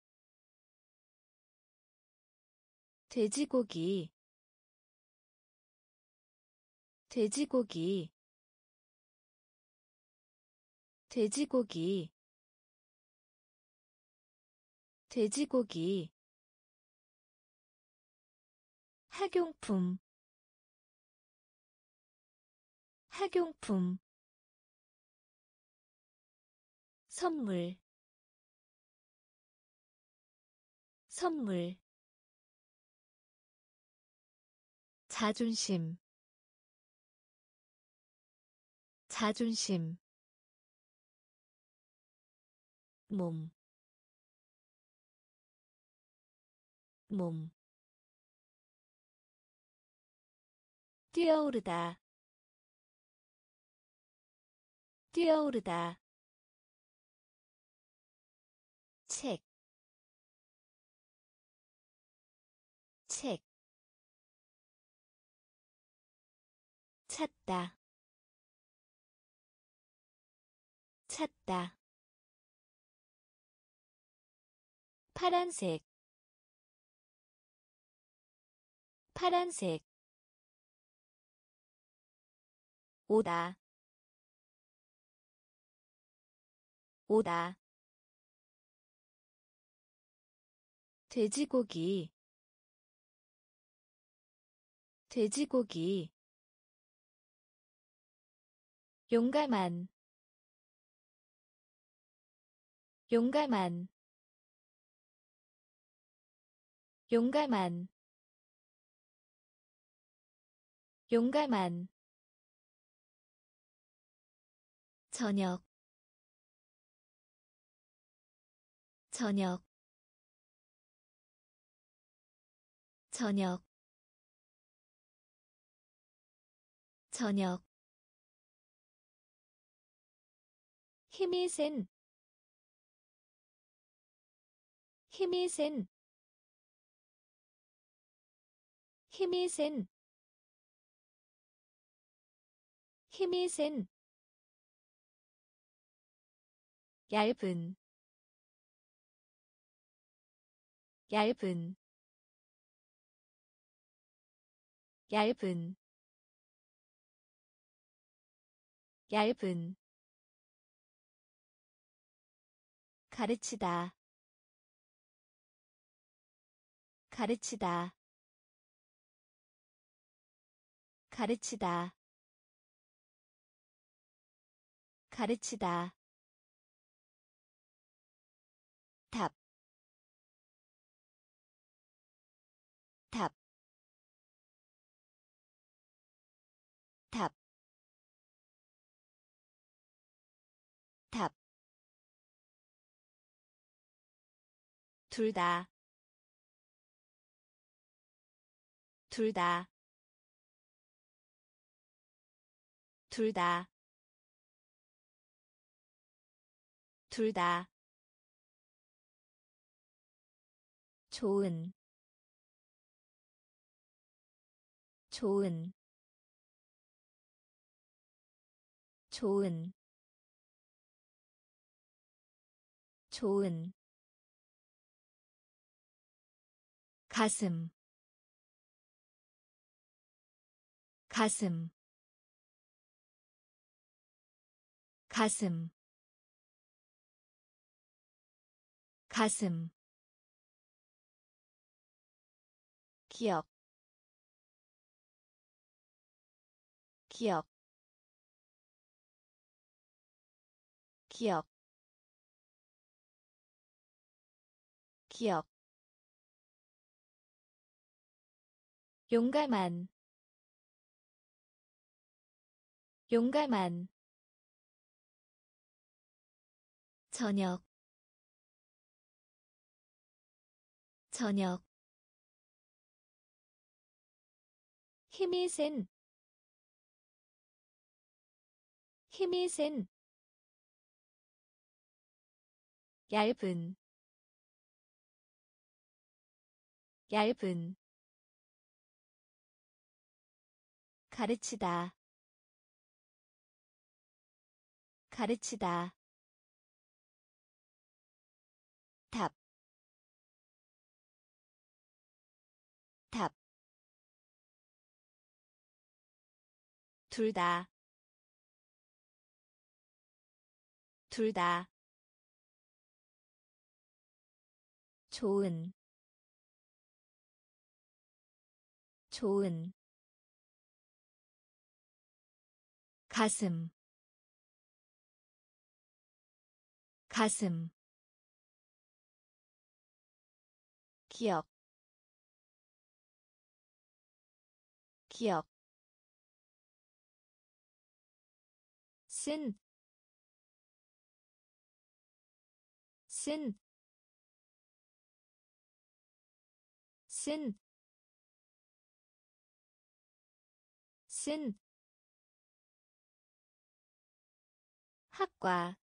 S1: 돼지고기, 돼지고기, 돼지고기, 돼지고기, 학용품, 학용품, 선물, 선물, 자존심, 자존심 몸, 몸 뛰어오르다 뛰어오르다 책, 책 찾다 찾다 파란색 파란색 오다 오다 돼지고기 돼지고기 용감한 용감한 용감한 용감한 저녁 저녁 저녁 저녁 힘이 센 힘이 센 힘이 센 힘이 센 얇은 얇은 얇은 얇은 가르치다 가르치다 가르치다 가르치다 답, 답, 답, 답. 둘 다, 둘 다, 둘 다, 둘 다. 좋은, 좋은, 좋은, 좋은. 가슴, 가슴, 가슴, 가슴. 기억, 기억, 기억, 기억. 용감한, 용감한. 저녁, 저녁. 힘이 센, 힘이 센. 얇은, 얇은. 가르치다 가르치다 답, 답. 둘 다, 둘 다. 좋은, 좋은. 가슴, 가슴. 기억, 기억. 쓴, 쓴, 쓴, 쓴, 학과,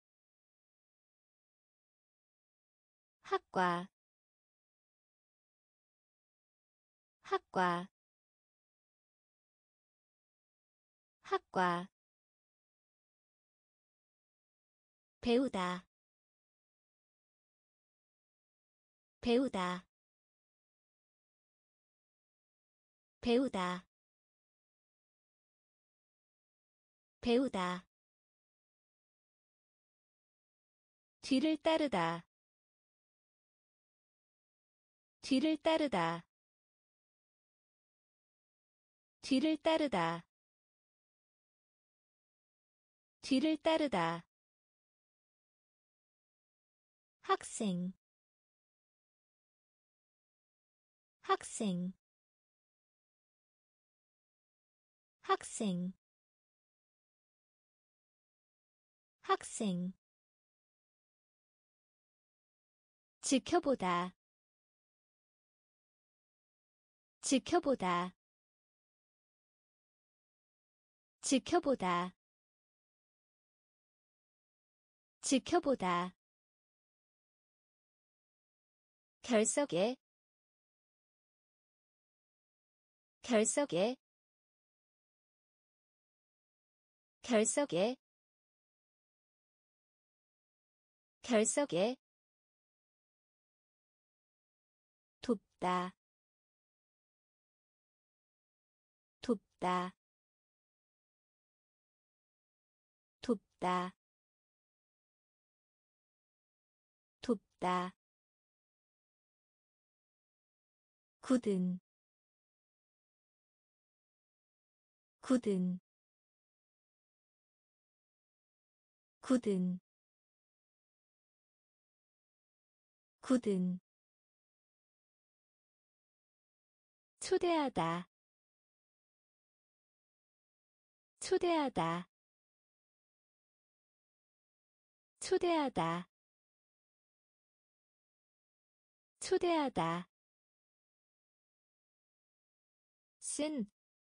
S1: 학과, 학과, 학과, 배우다, 배우다, 배우다, 배우다, 뒤를 따르다, 뒤를 따르다, 뒤를 따르다, 뒤를 따르다, 학생, 학생, 학생, 학생, 지켜보다, 지켜보다, 지켜보다, 지켜보다, 결석에, 결석에, 결석에, 결석에, 돕다, 돕다, 돕다, 돕다, 굳은, 굳은, 굳은, 굳은, 초대하다, 초대하다, 초대하다, 초대하다, 쓴,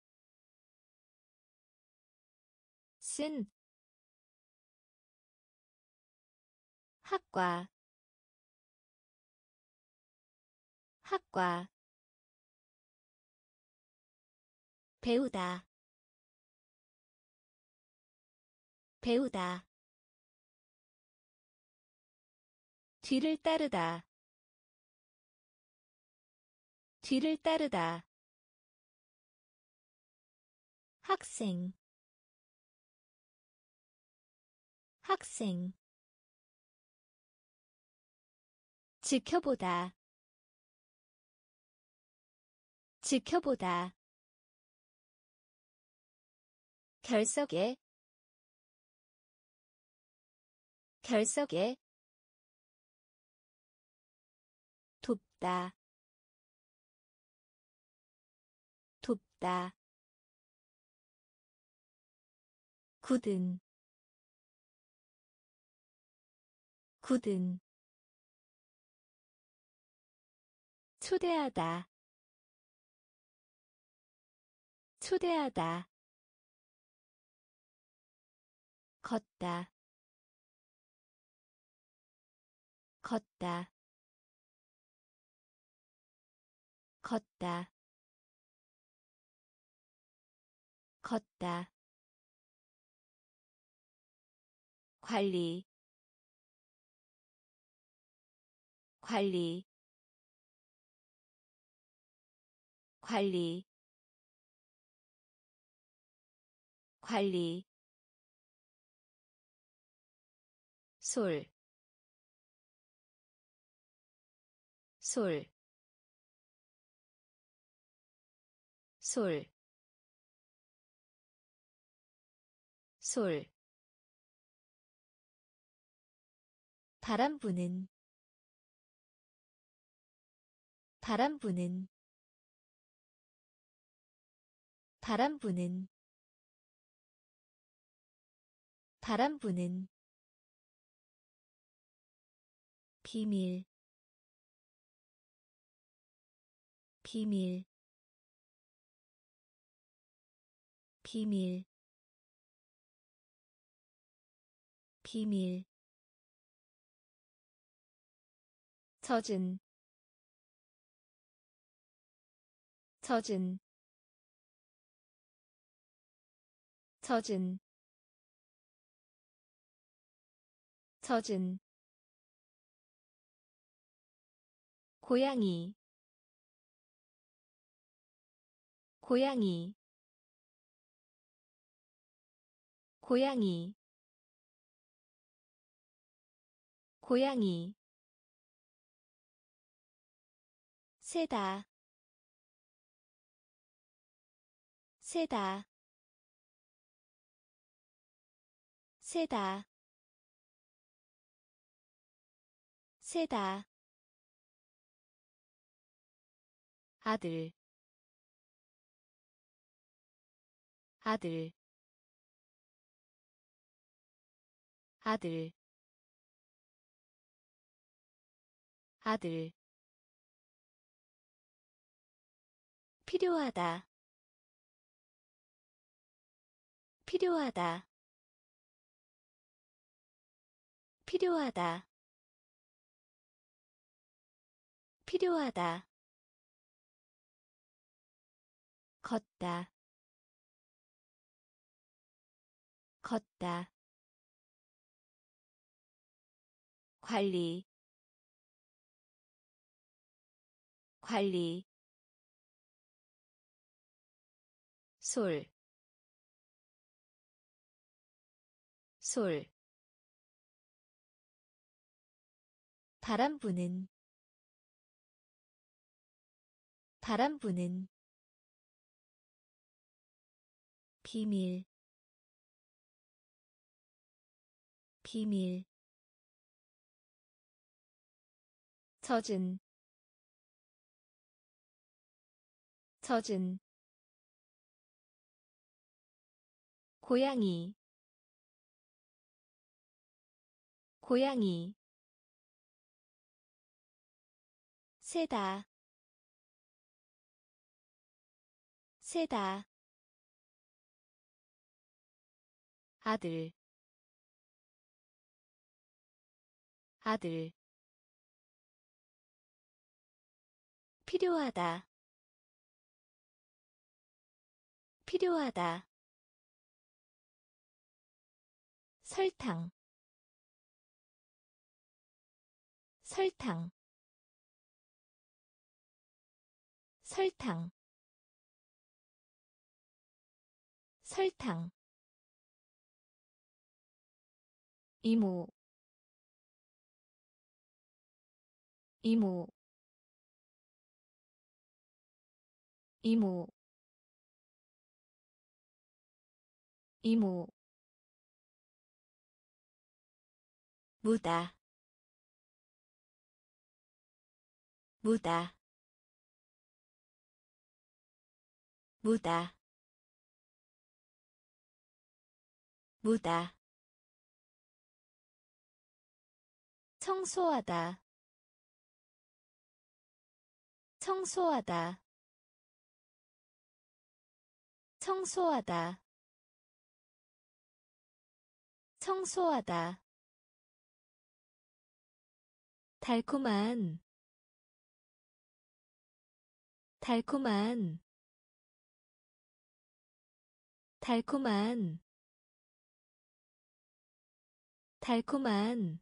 S1: 쓴, 학과, 학과, 배우다, 배우다, 뒤를 따르다, 뒤를 따르다, 학생, 학생, 지켜보다, 지켜보다, 결석에, 결석에, 돕다, 돕다, 굳은, 굳은, 초대하다, 초대하다, 걷다, 걷다, 걷다, 걷다, 관리, 관리, 관리, 관리, 솔, 솔, 솔, 솔, 바람 부는, 바람 부는, 바람 부는, 바람 부는 비밀 비밀 비밀 비밀 젖은 젖은 젖은 젖은 고양이 고양이 고양이 고양이 세다 세다 세다 세다 아들 아들 아들 아들 필요하다 필요하다 필요하다 필요하다 걷다 걷다 관리 관리 솔 솔 바람 부는 바람 부는 비밀 비밀 젖은 젖은 고양이 고양이 세다 세다 아들 아들 필요하다 필요하다 설탕 설탕 설탕 설탕 이모 이모 이모 이모 무다 무다 무다 무다 청소하다 청소하다 청소하다 청소하다 달콤한 달콤한 달콤한 달콤한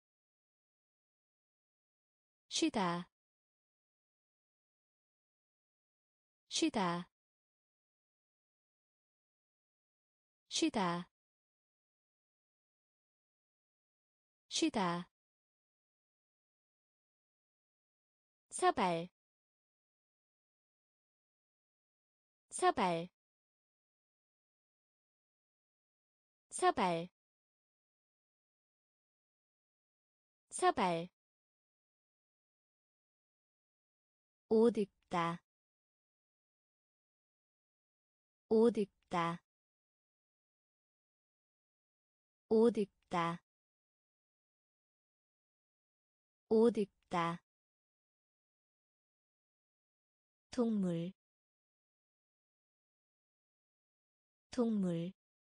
S1: 쉬다 쉬다 쉬다 쉬다 사발 사발 사발 사발 옷 입다 옷 입다 옷 입다. 옷 입다. 동물 동물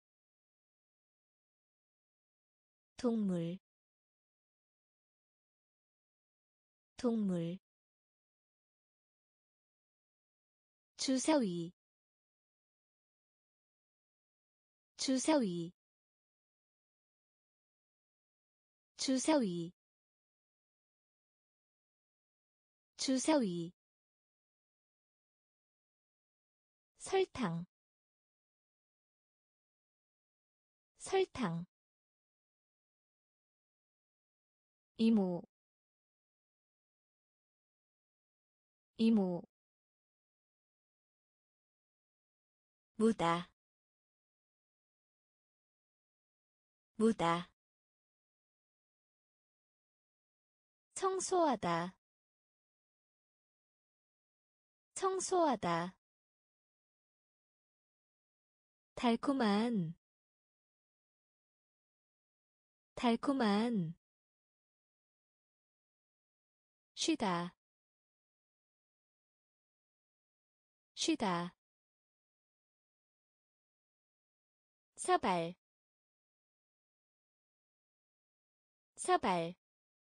S1: 동물 동물 주사위 주사위 주사위 주사위 설탕 설탕 이모 이모 무다 무다 청소하다 청소하다 달콤한 달콤한 쉬다 쉬다 사발 사발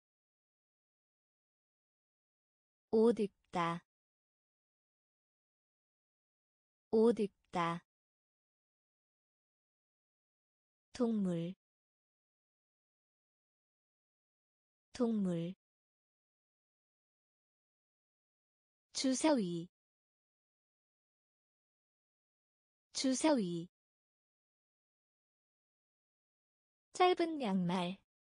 S1: 옷 입다 옷 입다 동물 동물 주사위 주사위 짧은 양말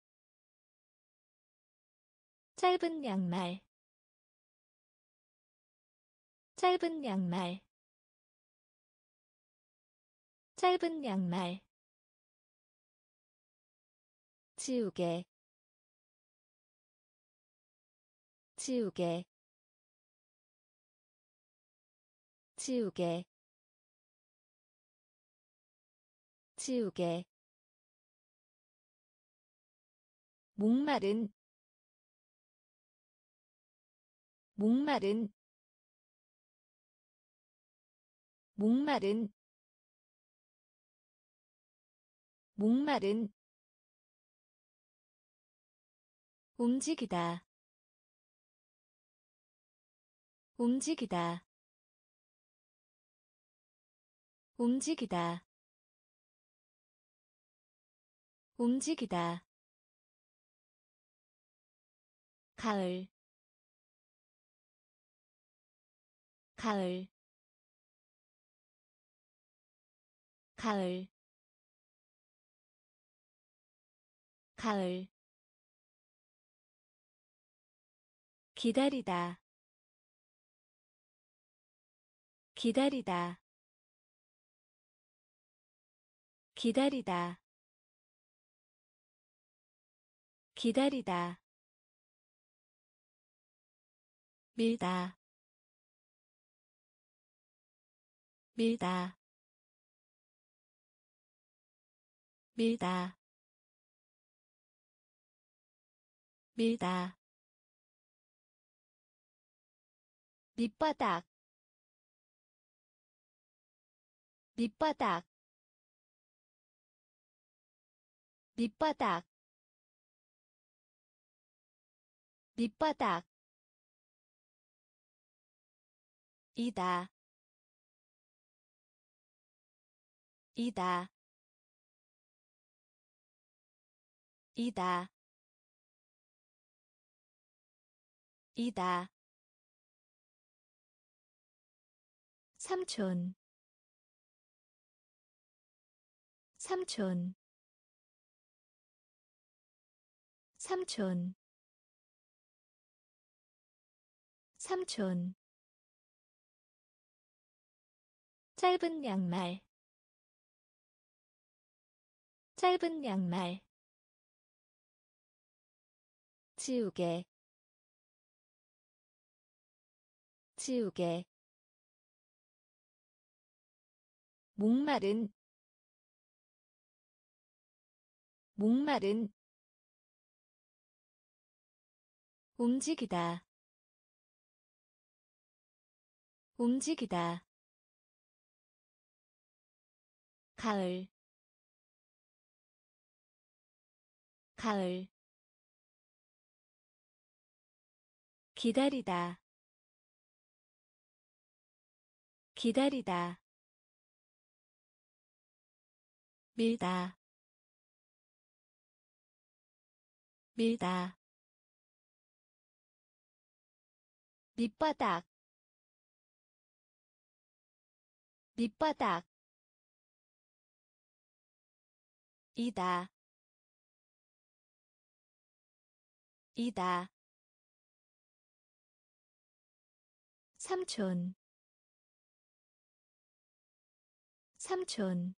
S1: 짧은 양말 짧은 양말 짧은 양말 지우개 지우개 지우개 지우개 목마른 목마른 목마른 목마른 움직이다 움직이다 움직이다 움직이다 가을 가을 가을 가을 기다리다 기다리다 기다리다 기다리다 밀다 밀다 밀다 밀다 밑바닥 밑바닥 밑바닥 밑바닥 이다 이다 이다 이다 삼촌 삼촌 삼촌 삼촌 짧은 양말 짧은 양말 지우개 지우개 목마른 목마른 움직이다 움직이다 가을 가을 기다리다 기다리다 밀다 밀다 밑바닥 밑바닥 이다 이다 삼촌 삼촌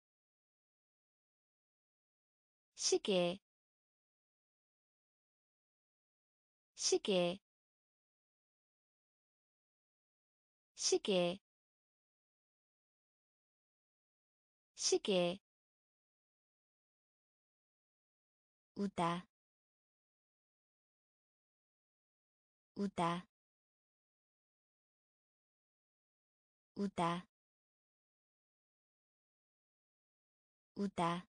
S1: 시계 시계 시계 시계 우다 우다 우다 우다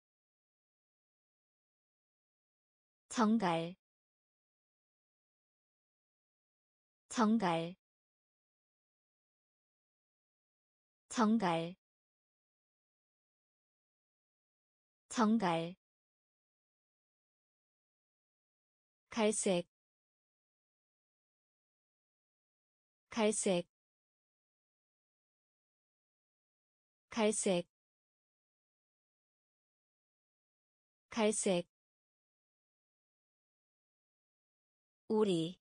S1: 정갈 정갈 정갈 정갈 갈색 갈색 갈색 갈색 우리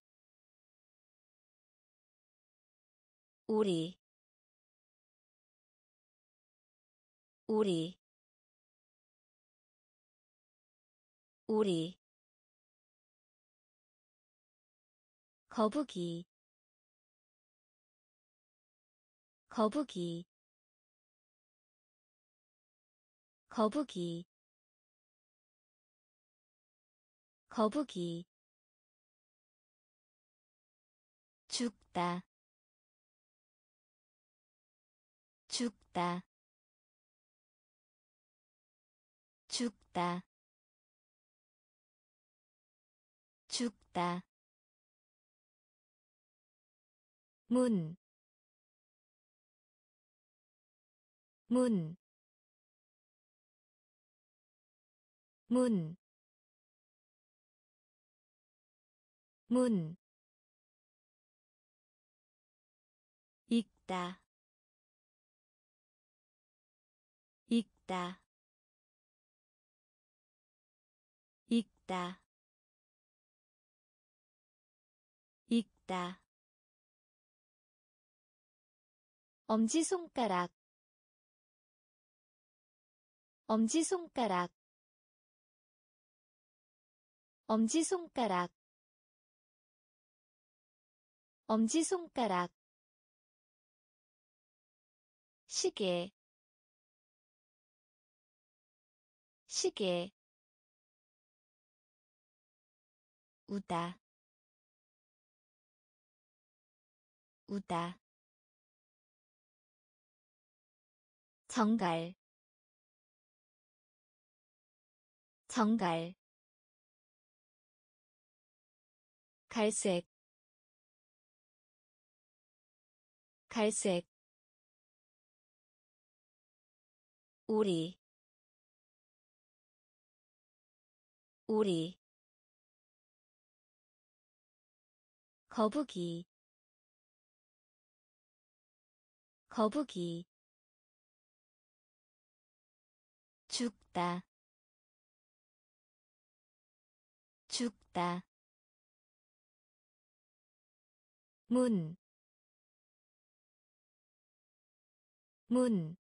S1: 우리 우리 우리 거북이 거북이 거북이 거북이 죽다 죽다 죽다 죽다 문, 문, 문, 문, 읽다, 읽다, 읽다, 읽다. 엄지손가락, 엄지손가락, 엄지손가락, 엄지손가락. 시계, 시계. 우다, 우다. 정갈, 정갈. 갈색, 갈색. 우리, 우리. 거북이, 거북이. 죽다, 죽다. 문, 문.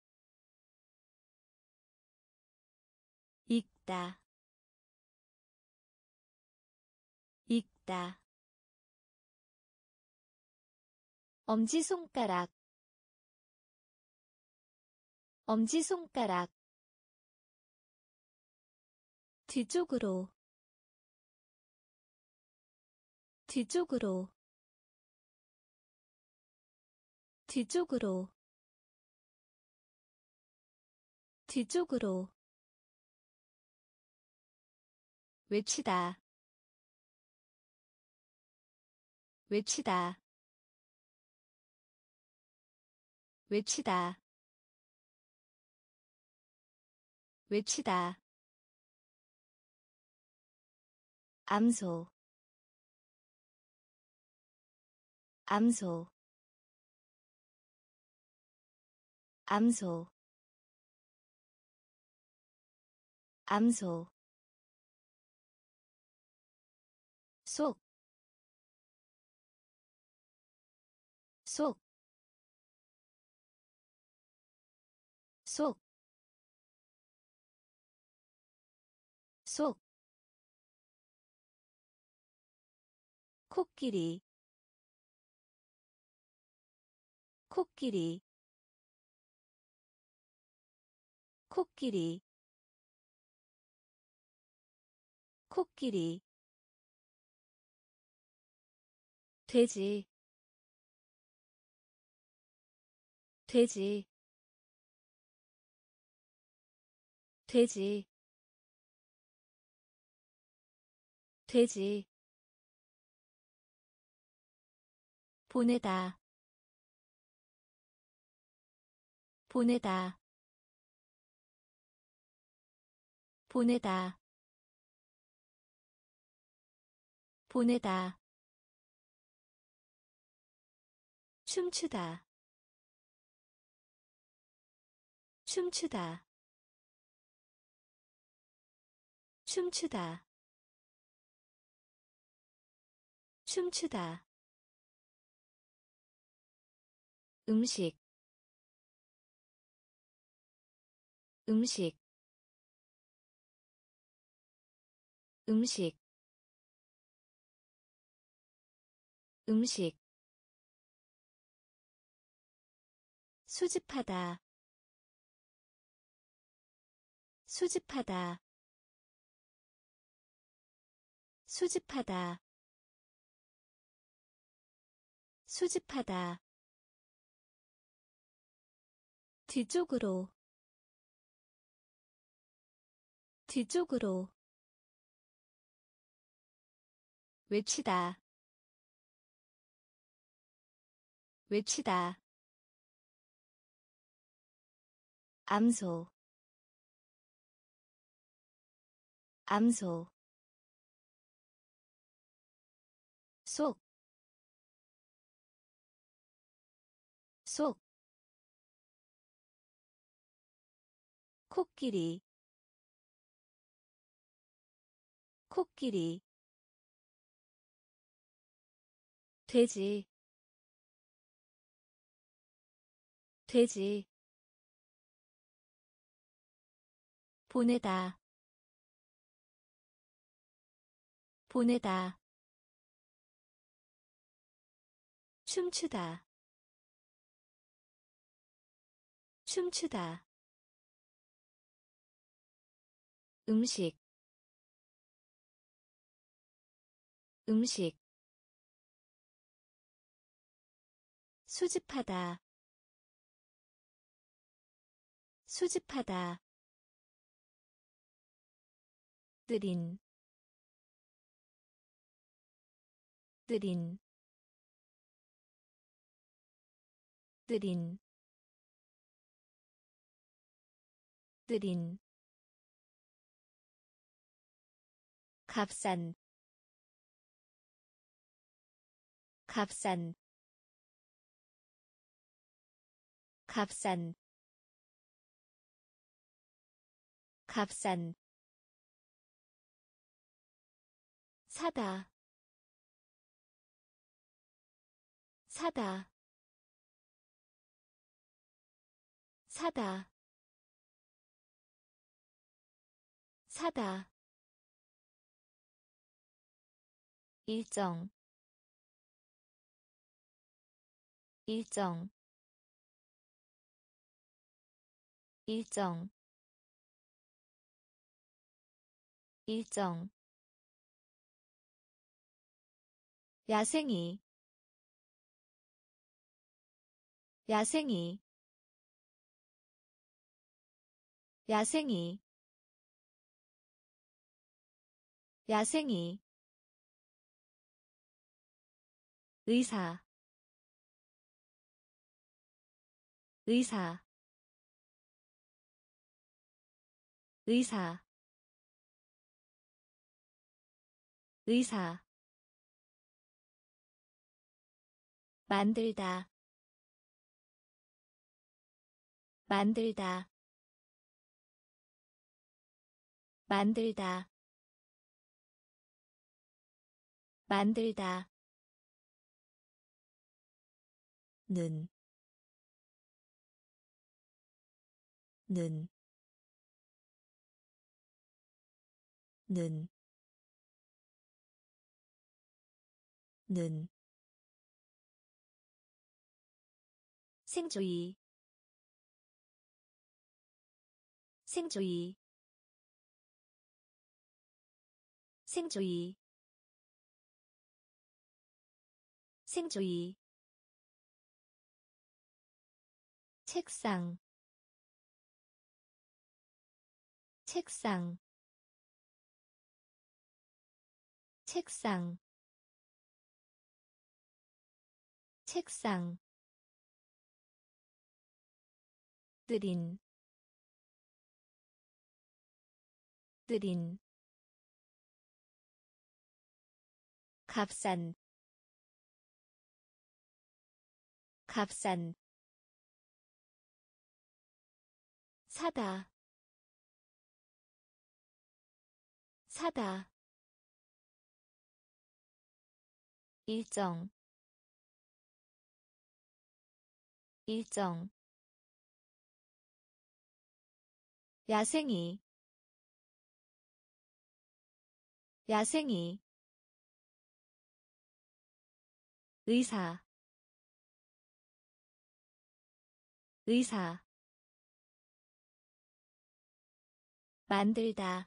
S1: 읽다, 읽다. 엄지손가락, 엄지손가락. 뒤쪽으로 뒤쪽으로 뒤쪽으로 뒤쪽으로 외치다 외치다 외치다 외치다 암소 암소 암소 암소 속 속, 속, 속, 코끼리, 코끼리, 코끼리, 코끼리, 돼지, 돼지, 돼지, 돼지, 보내다, 보내다, 보내다, 보내다, 춤추다, 춤추다, 춤추다, 춤추다, 음식, 음식, 음식, 음식, 수집하다, 수집하다, 수집하다, 수집하다, 뒤쪽으로, 뒤쪽으로, 외치다, 외치다, 암소, 암소, 속, 속, 코끼리, 코끼리, 돼지, 돼지, 보내다, 보내다, 춤추다, 춤추다, 음식, 음식, 수집하다, 수집하다, 느린, 느린, 느린, 느린, 값싼, 값싼, 값싼, 값싼, 사다, 사다, 사다, 사다, 일정, 일정, 일정, 일정 야생이 야생이 야생이 야생이 의사 의사 의사 의사 만들다 만들다 만들다 만들다 는, 는, 는, 는 생주의 생주의 생주의 생주의 책상 책상 책상 책상 느린 느린 값싼 값싼 사다 사다 일정 일정 야생이 야생이 의사 의사 만들다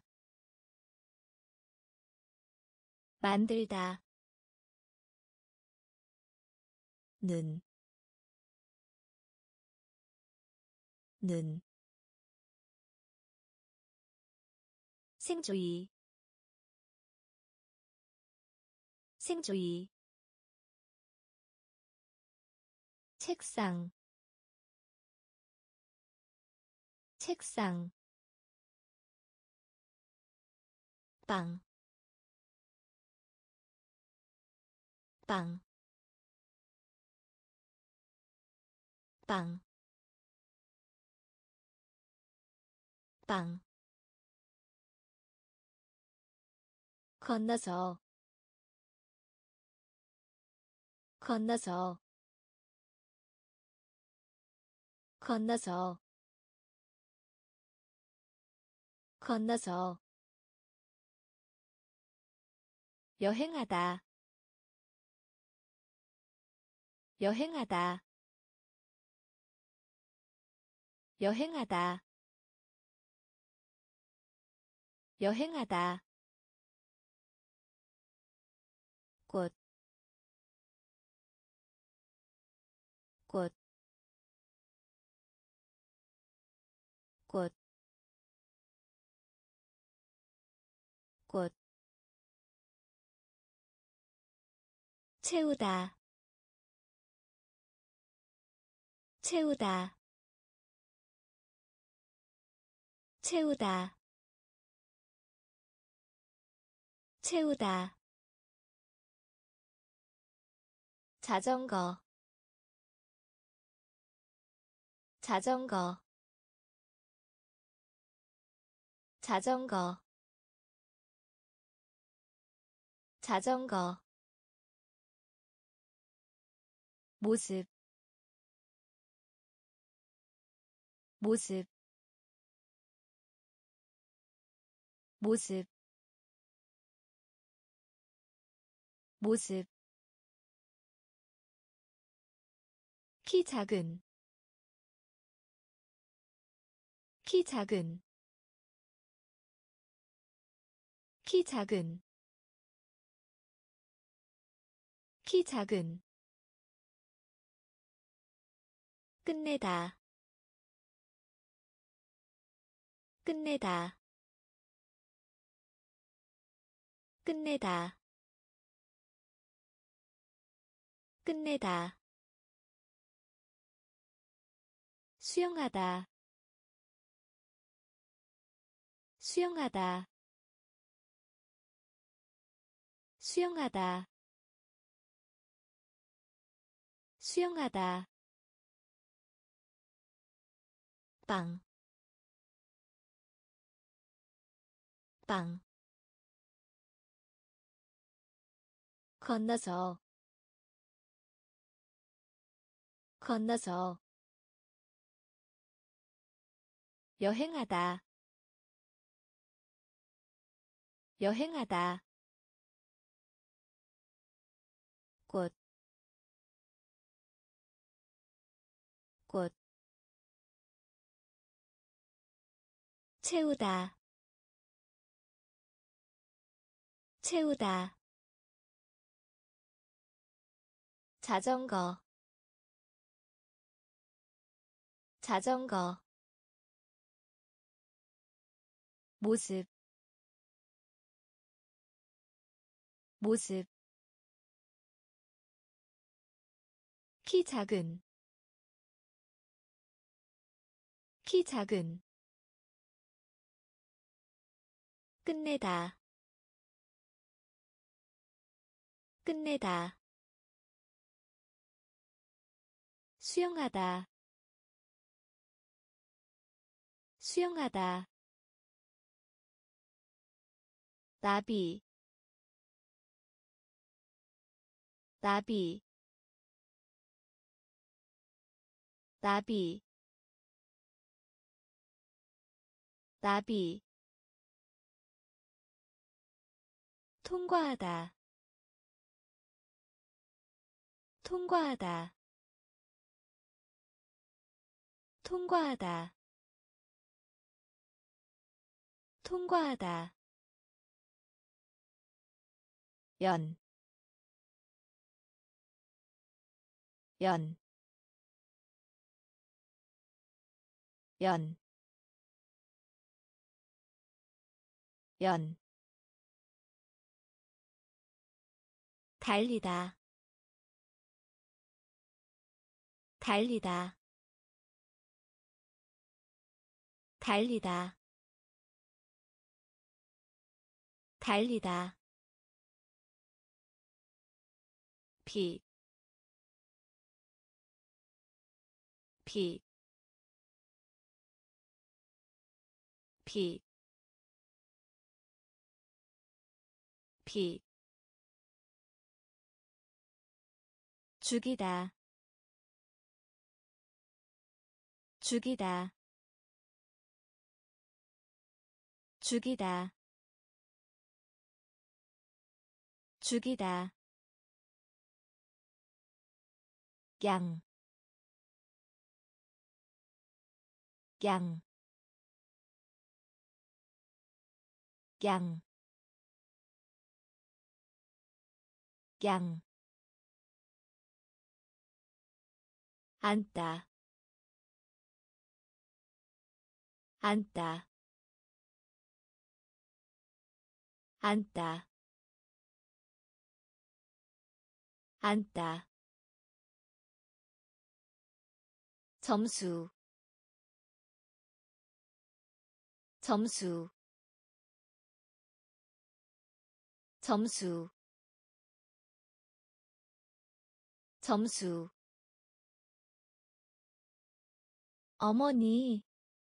S1: 만들다 는, 는 생주의 생주의 책상 책상 빵, 빵, 빵, 빵 건너서 건너서 건너서 건너서 여행하다 여행하다 여행하다 여행하다 꽃, 꽃, 꽃, 꽃 채우다 채우다 채우다 채우다 자전거 자전거 자전거 자전거 모습 모습 모습 모습 키 작은 키 작은 키 작은 키 작은 끝내다 끝내다 끝내다 끝내다 수영하다 수영하다 수영하다 수영하다 빵, 빵, 건너서, 건너서, 여행하다, 여행하다, 꽃, 꽃, 채우다, 채우다, 자전거, 자전거, 모습, 모습, 키 작은, 키 작은, 끝내다, 끝내다, 수영하다, 수영하다, 나비, 나비, 나비, 나비, 통과하다, 통과하다, 통과하다, 통과하다, 연, 연, 연, 연, 달리다, 달리다, 달리다, 달리다, 피, 피, 피, 피, 죽이다, 죽이다, 죽이다, 죽이다, 양, 양, 양, 양, 앉다, 앉다, 앉다, 앉다, 점수, 점수, 점수, 점수, 어머니,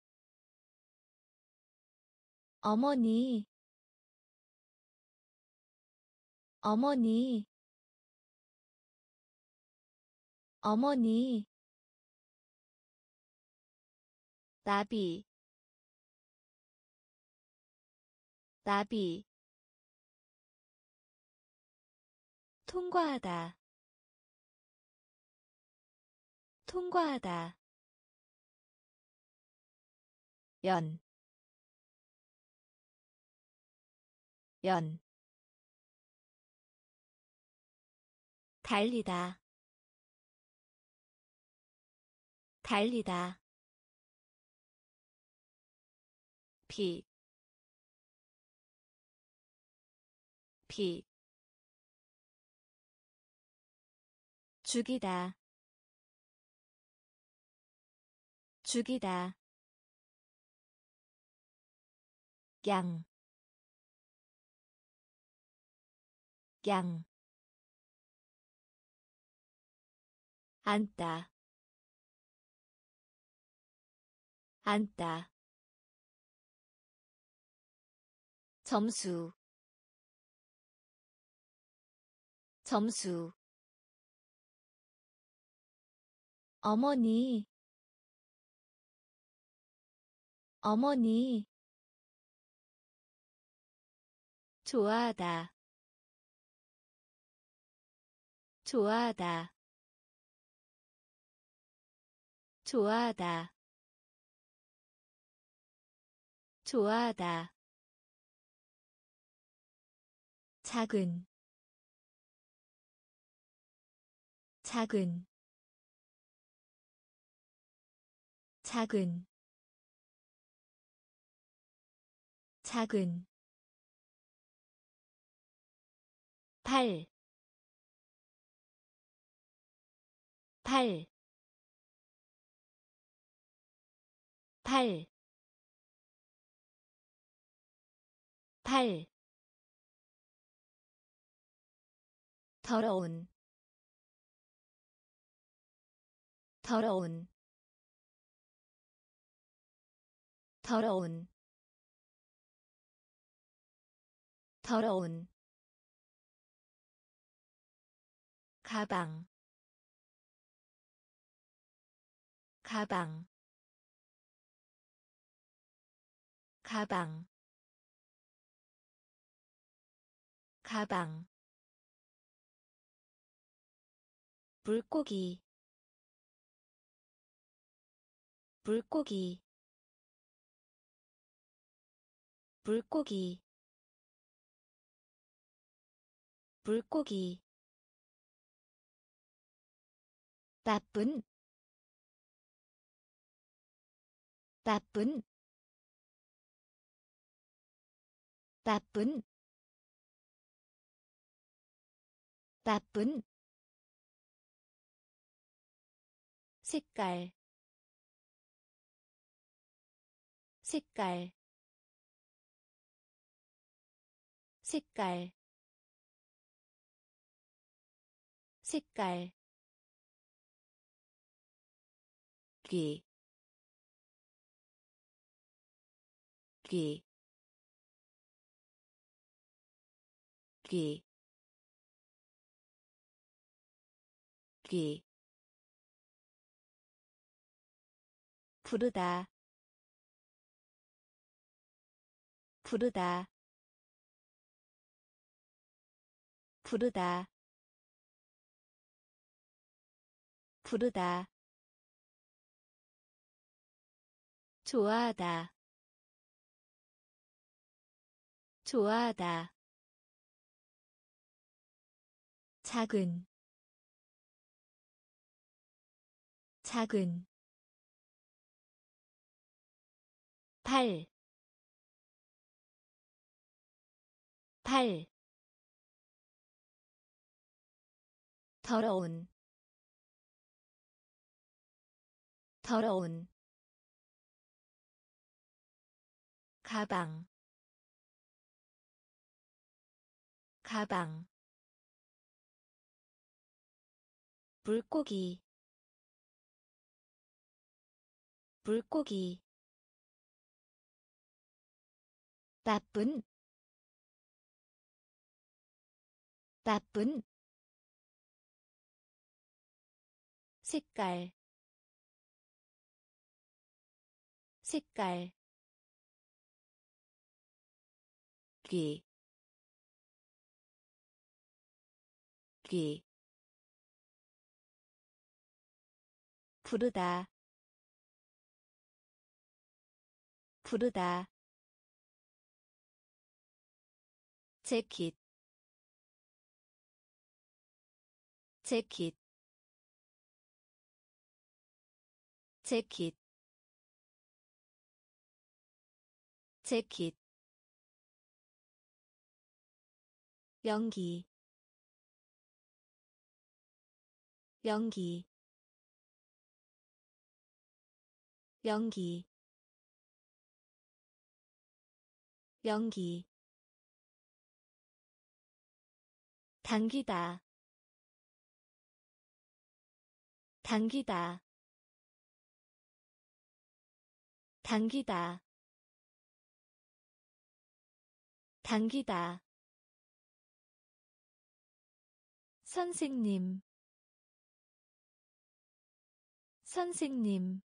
S1: 어머니, 어머니, 어머니, 나비, 나비, 통과하다, 통과하다, 연, 연 달리다 달리다 비 비 죽이다 죽이다 양 양 앉다 앉다 점수 점수 어머니 어머니 좋아하다 좋아하다 좋아하다 좋아하다 작은 작은 작은 작은 팔, 팔, 팔, 팔, 더러운, 더러운, 더러운, 더러운, 가방, 가방, 가방, 가방, 물고기, 물고기, 물고기, 물고기, 나쁜, 나쁜, 나쁜, 나쁜, 색깔, 색깔, 색깔, 색깔, 귀, 귀, 귀, 귀, 부르다, 부르다, 부르다, 부르다, 좋아하다, 좋아하다, 작은, 작은, 팔, 팔, 더러운, 더러운, 가방, 가방, 물고기, 물고기, 나쁜, 나쁜, 색깔, 색깔, 귀, 귀, 부르다, 부르다, 재킷 재킷 재킷 재킷 연기 연기 연기 연기 당기다 당기다 당기다 당기다 선생님 선생님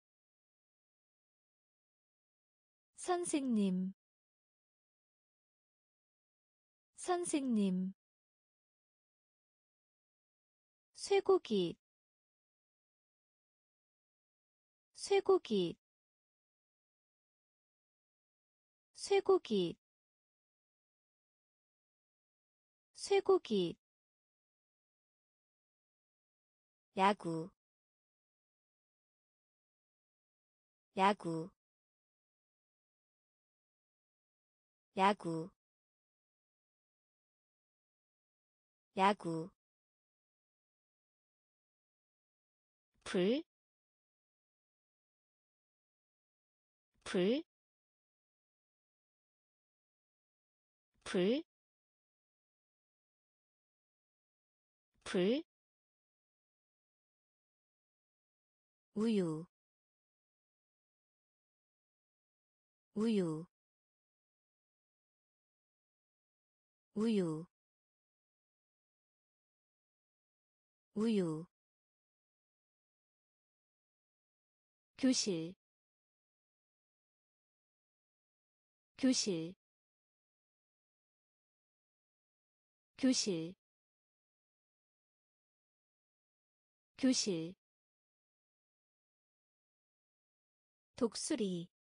S1: 선생님 선생님 쇠고기 쇠고기 쇠고기 쇠고기 야구 야구 야구 야구 불, 불, 불, 불, 우유, 우유, 우유, 우유, 교실, 교실, 교실, 교실, 독수리,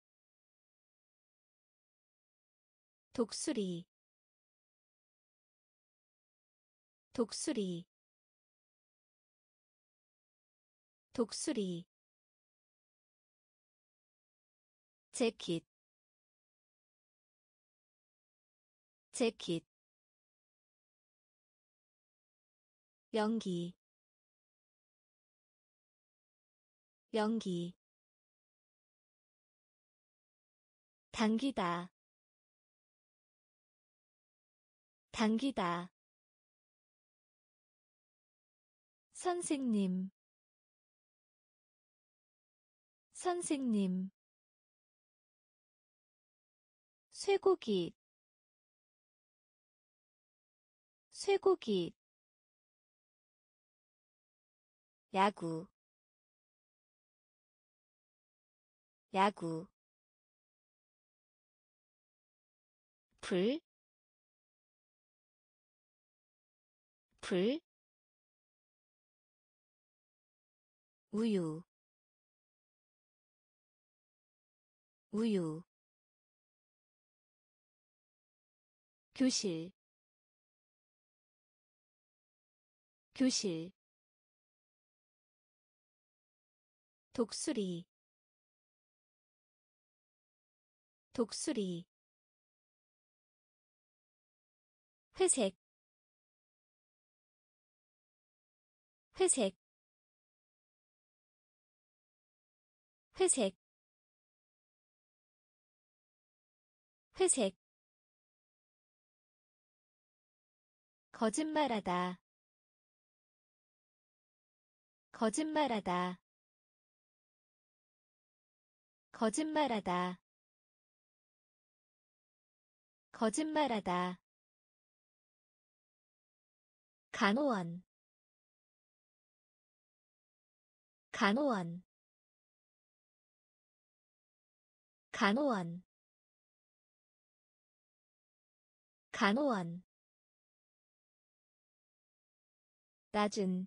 S1: 독수리, 독수리, 독수리, 재킷, 재킷, 연기, 연기, 당기다, 당기다, 선생님, 선생님, 쇠고기, 쇠고기, 야구, 야구, 불, 불, 우유, 우유, 교실, 교실, 독수리, 독수리, 회색, 회색, 회색, 회색, 거짓말하다, 거짓말하다, 거짓말하다, 거짓말하다, 간호원, 간호원, 간호원, 간호원, 낮은,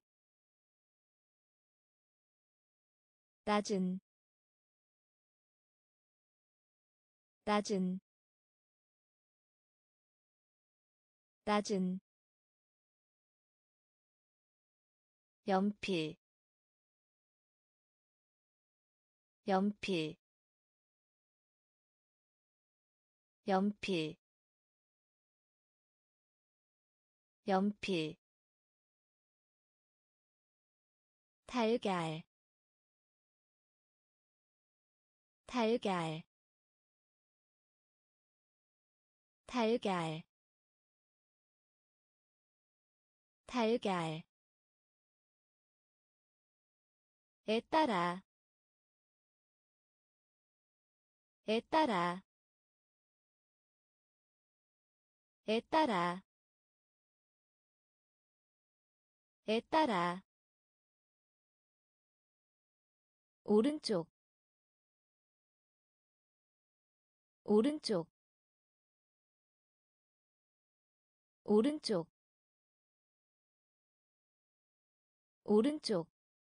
S1: 낮은, 낮은, 낮은 연필 연필 연필 연필 달걀 달걀 달걀 달걀 에 따라 에 따라 에 따라 에 따라 오른쪽 오른쪽 오른쪽 오른쪽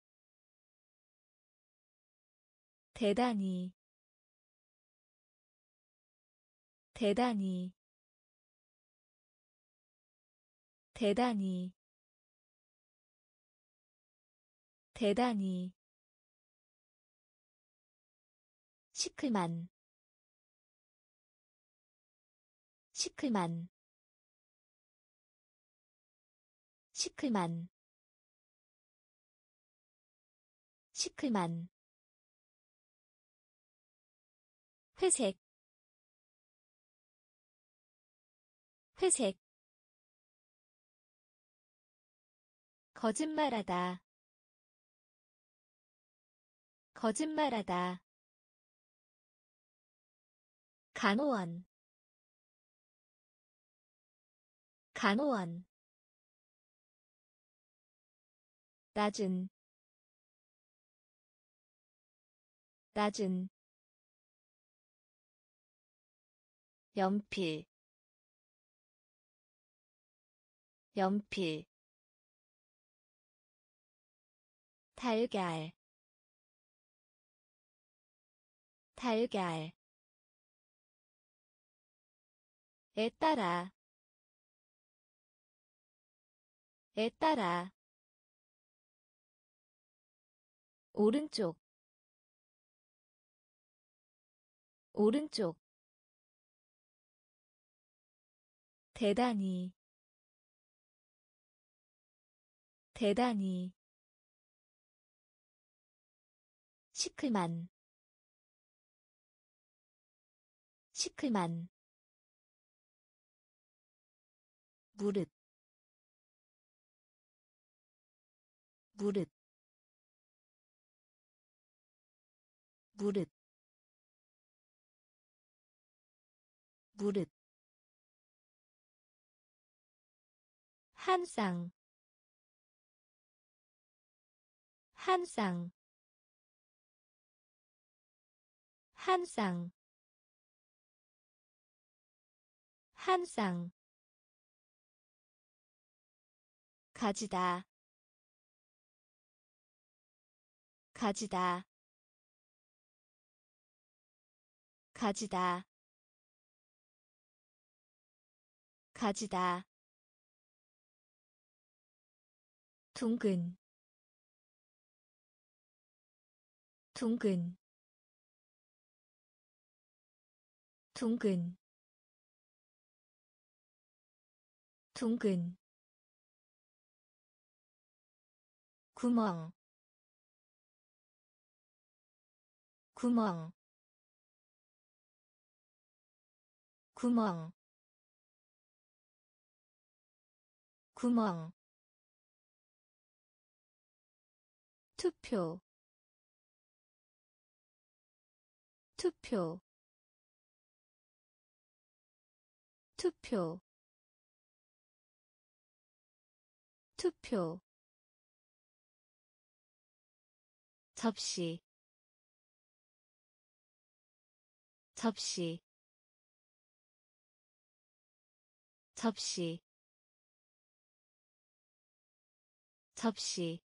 S1: 대단히 대단히 대단히 대단히 시클만 시클만 시클만 시클만 회색 회색 거짓말하다 거짓말하다 간호원 간호원 낮은 낮은 연필 연필 달걀 달걀 에 따라 에 따라 오른쪽 오른쪽 대단히 대단히 시클만 시클만 무릇 무릇 무릇 무릇 한 쌍 한 쌍 한 쌍 한 쌍 가지다 가지다 가지다 가지다 둥근 둥근 둥근 둥근 구멍 구멍 구멍 구멍 투표 투표 투표 투표 접시 접시 접시 접시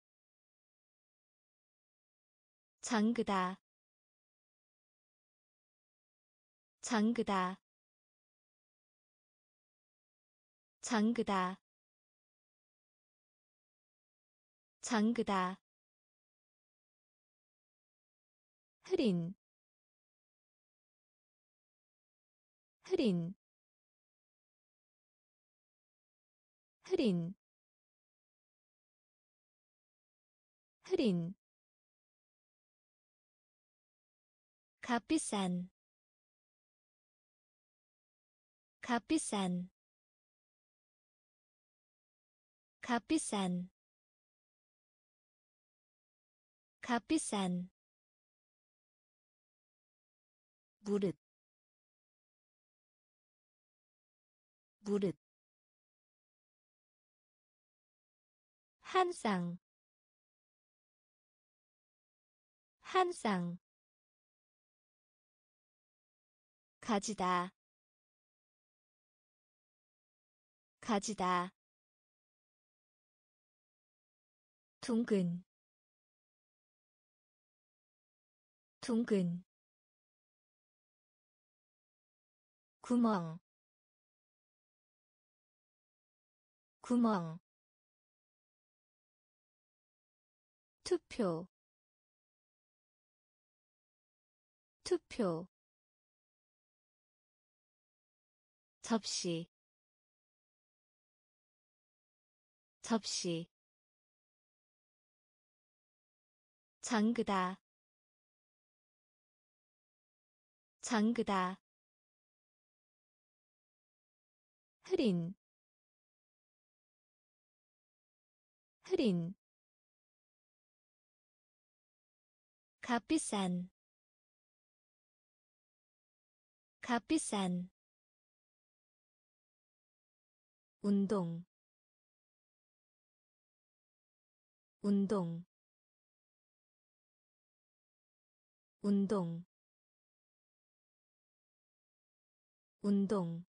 S1: 잠그다 잠그다 잠그다 잠그다 흐린 흐린 흐린 흐린 값비싼 값비싼 값비싼 값비싼 무릇 무릇 한쌍 한쌍 가지다 가지다 둥근 둥근 구멍 구멍 투표 투표 접시 접시 잠그다 잠그다 흐린 흐린 값비싼 값비싼 운동 운동 운동 운동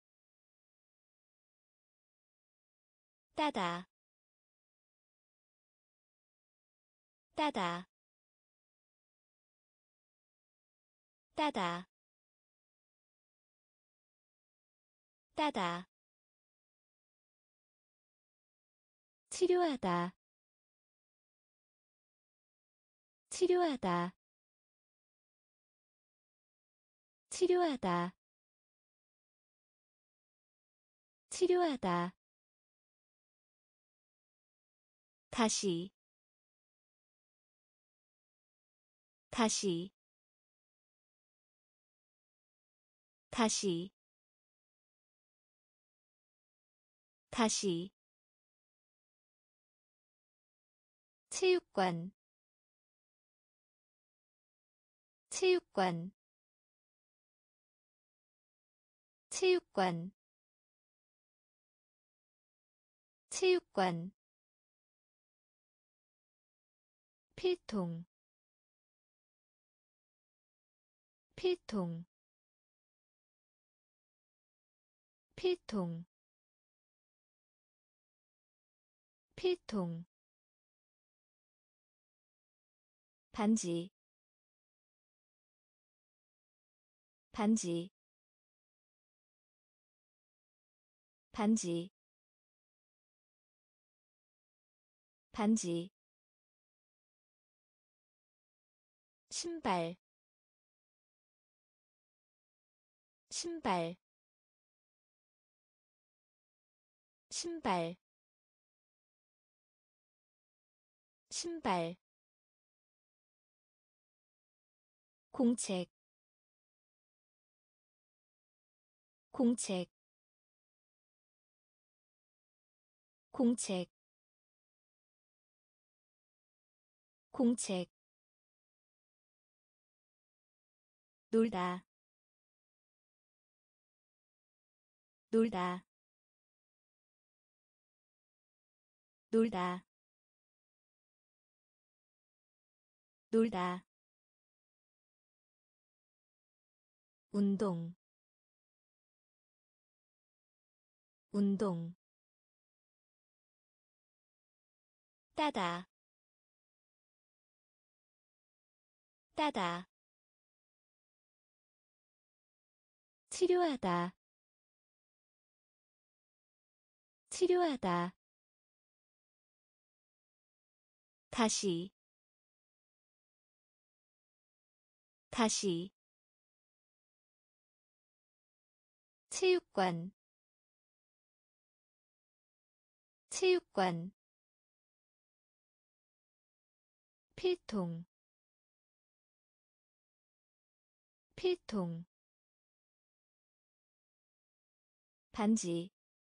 S1: 따다 따다 따다 따다 치료하다 치료하다 치료하다 치료하다 다시 다시 다시 다시 체육관 체육관 체육관 체육관 필통 필통 필통 필통 반지 반지 반지 반지 신발 신발 신발 신발 공책 공책 공책 공책 놀다 놀다 놀다 놀다 운동 운동 따다 따다 치료하다 치료하다 다시 다시 체육관 체육관 필통 필통 반지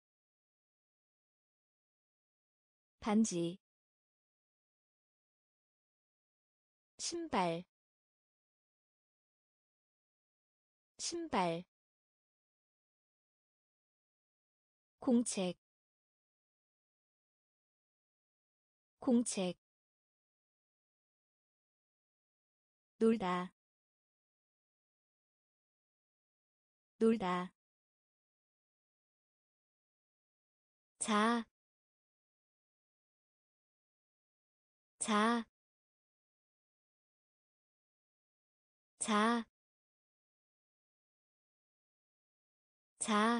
S1: 반지 신발 신발 공책 공책 놀다 놀다 자, 자, 자, 자,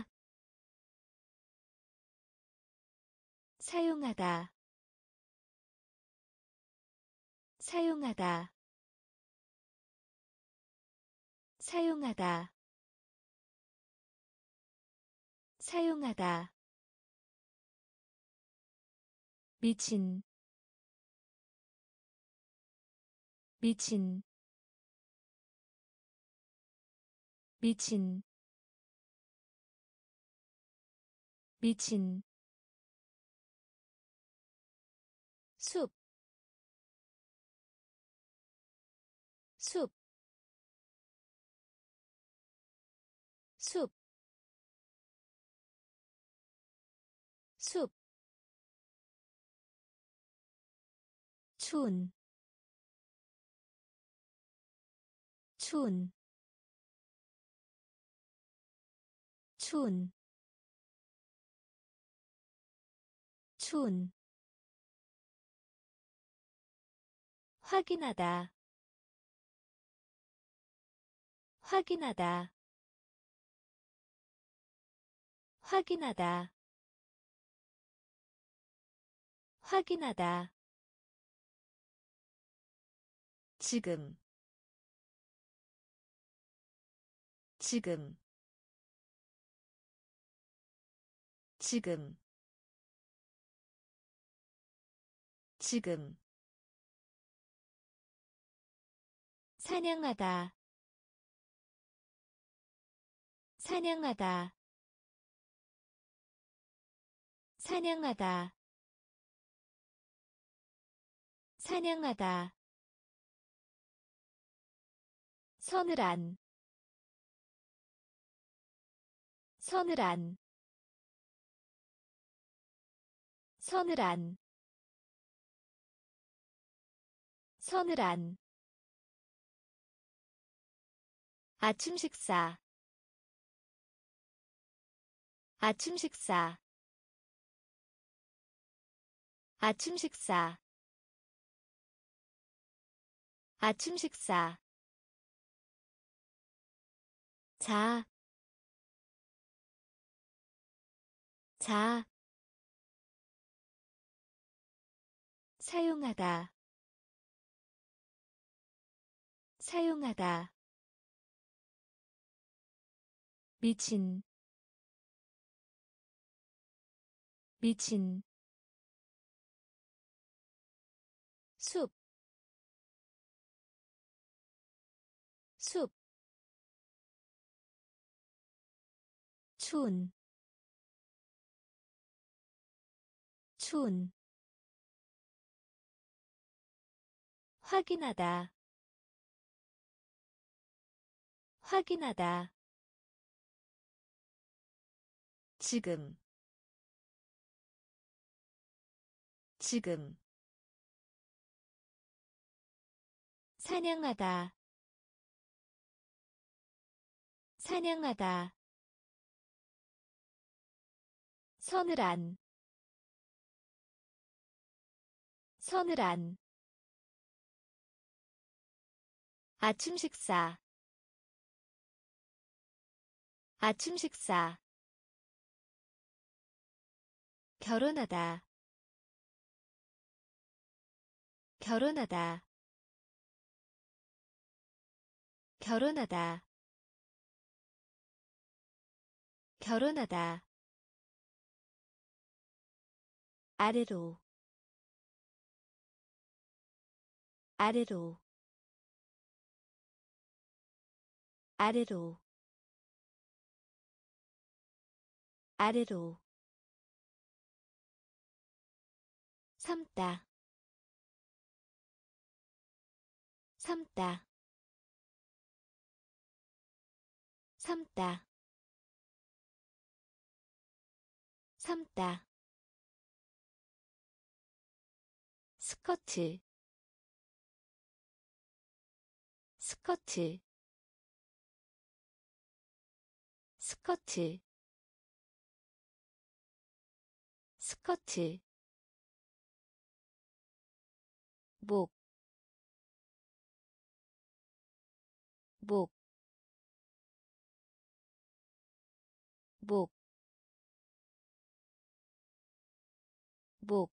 S1: 사용하다, 사용하다, 사용하다, 사용하다, 미친, 미친, 미친, 미친, 숲, 숲, 숲, 숲, 추운, 추운, 추운, 추운, 확인하다, 확인하다, 확인하다, 확인하다, 지금, 지금, 지금, 지금, 사냥하다, 사냥하다, 사냥하다, 사냥하다, 서늘한, 서늘한, 서늘한, 서늘한, 아침 식사, 아침 식사, 아침 식사, 아침 식사, 자, 자, 사용하다, 사용하다, 미친, 미친, 숲, 숲, 추운, 추운, 확인하다, 확인하다, 지금, 지금, 사냥하다, 사냥하다, 서늘한, 서늘한, 아침 식사, 아침 식사, 결혼하다 결혼하다 결혼하다 결혼하다 아래로 아래로 아래로 아래로 삶다 삶다 삶다 삶다 스커트 스커트 스커트 스커트 목, 목, 목, 목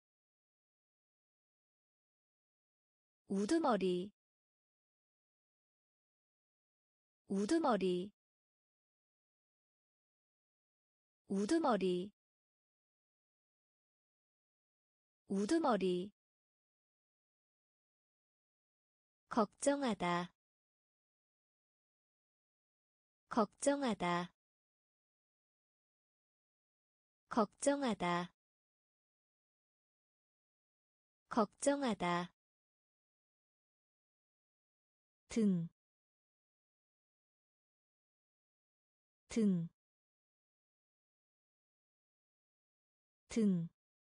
S1: 우두머리 우두머리 우두머리 우두머리 걱정하다 걱정하다 걱정하다 걱정하다 등, 등, 등,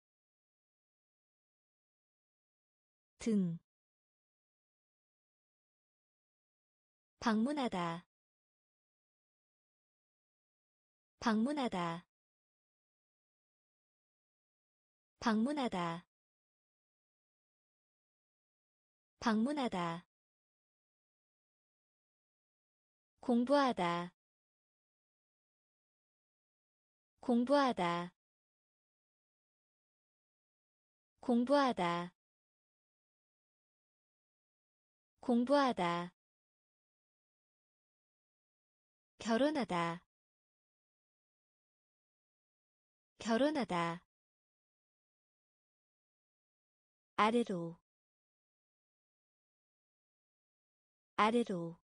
S1: 등 방문하다 방문하다 방문하다 방문하다 공부하다 공부하다 공부하다 공부하다 결혼하다 결혼하다 아래로 아래로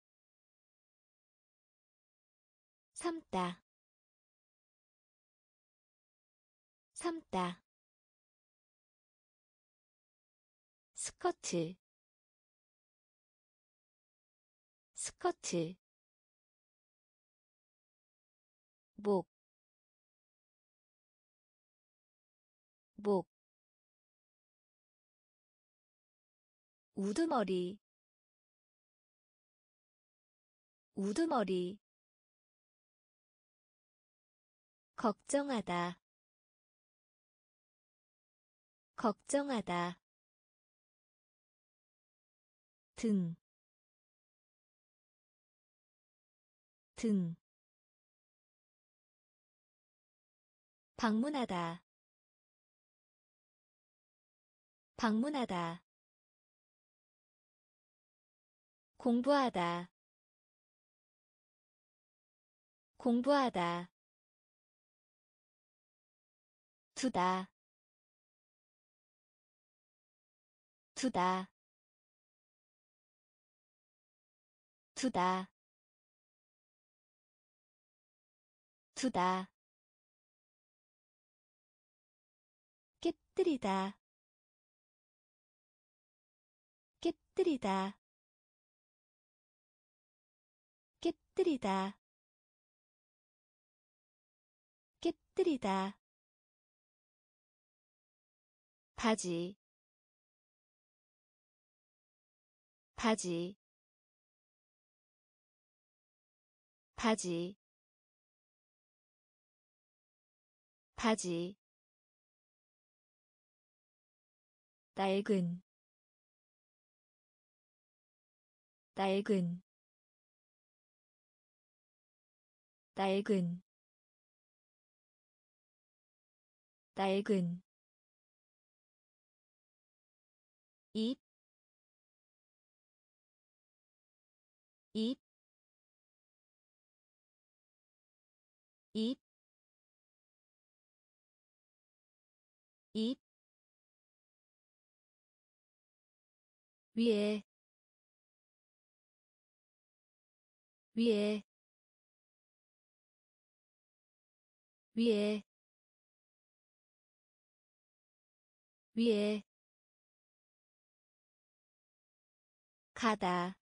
S1: 삶다 삶다 스커트 스커트 목, 목 우두머리 우두머리 걱정하다 걱정하다 등, 등 방문하다 방문하다 공부하다 공부하다 두다 두다 두다 두다 깨뜨리다 깨뜨리다 깨뜨리다 깨뜨리다 바지 바지 바지 바지 낡은 낡은 낡은 낡은 잎, 잎, 잎, 잎, 위에, 위에, 위에, 위에, 가다,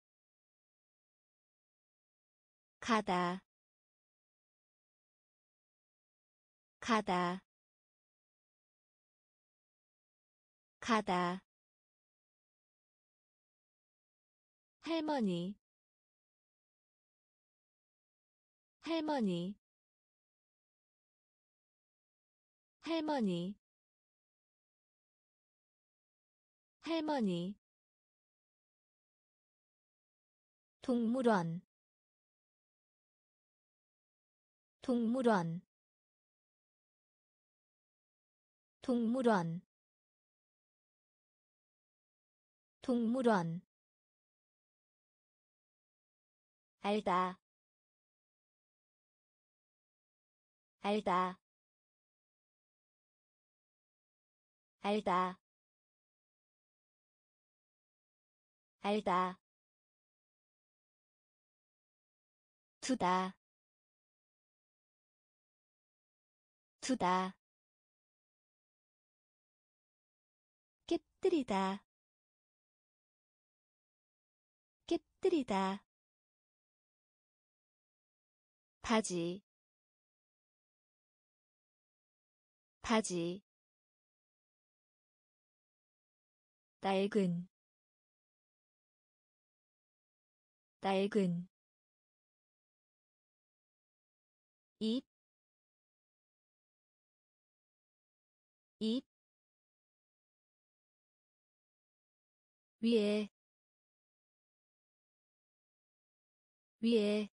S1: 가다, 가다, 가다, 할머니, 할머니, 할머니, 할머니, 동물원, 동물원, 동물원, 동물원, 알다, 알다, 알다, 알다, 두다, 두다, 깨뜨리다, 깨뜨리다, 바지, 바지, 낡은, 낡은, 잎, 잎, 위에, 위에,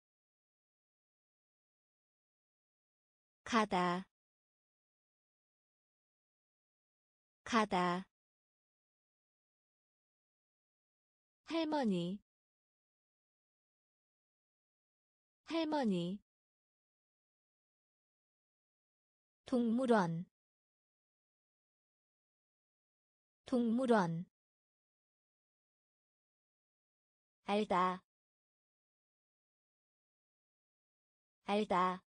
S1: 가다, 가다, 할머니, 할머니, 동물원, 동물원, 알다, 알다,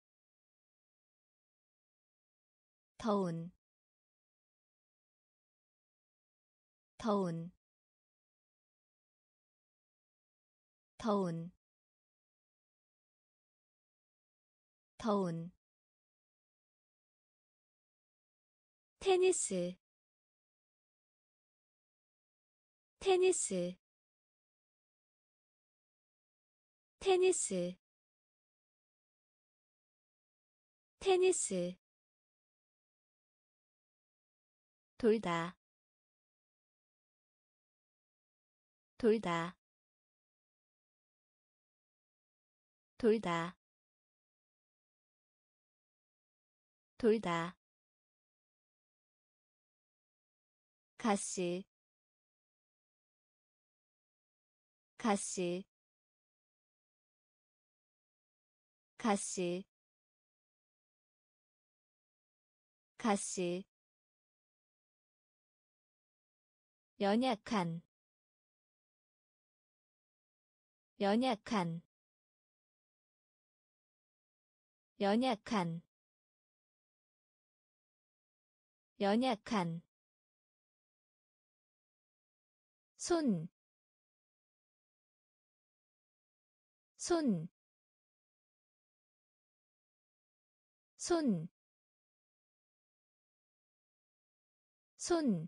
S1: 더운, 더운, 더운, 더운, 테니스, 테니스, 테니스, 테니스, 돌다, 돌다, 돌다, 돌다, 가시, 가시, 가시, 가시, 연약한, 연약한, 연약한, 연약한, 손, 손, 손, 손,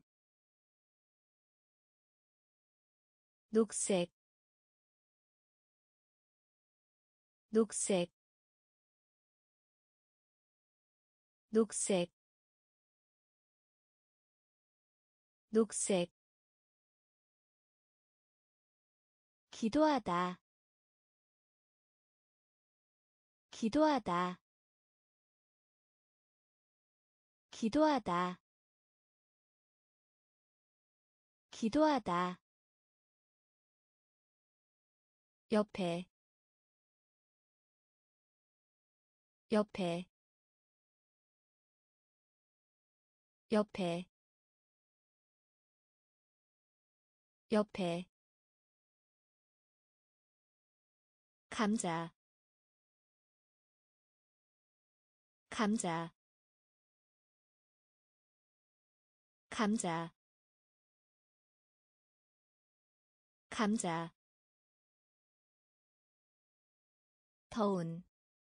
S1: 녹색, 녹색, 녹색, 녹색, 기도하다, 기도하다, 기도하다 기도하다 옆에 옆에 옆에 옆에 감자 감자 감자 감자 더운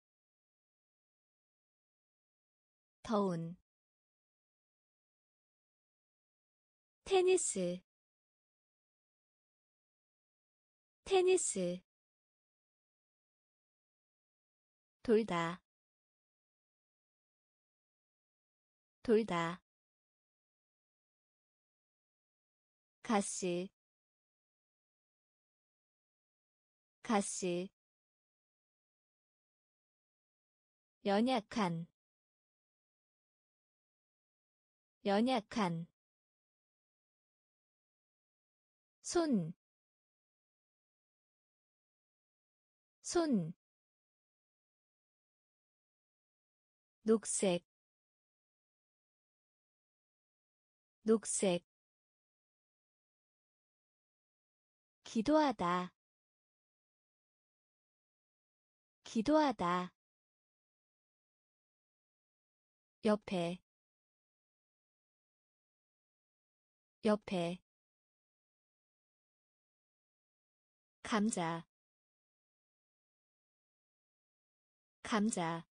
S1: 더운 테니스 테니스 돌다 돌다 가시 가시 연약한 연약한 손 손 녹색 녹색 기도하다 기도하다 옆에 옆에 감자 감자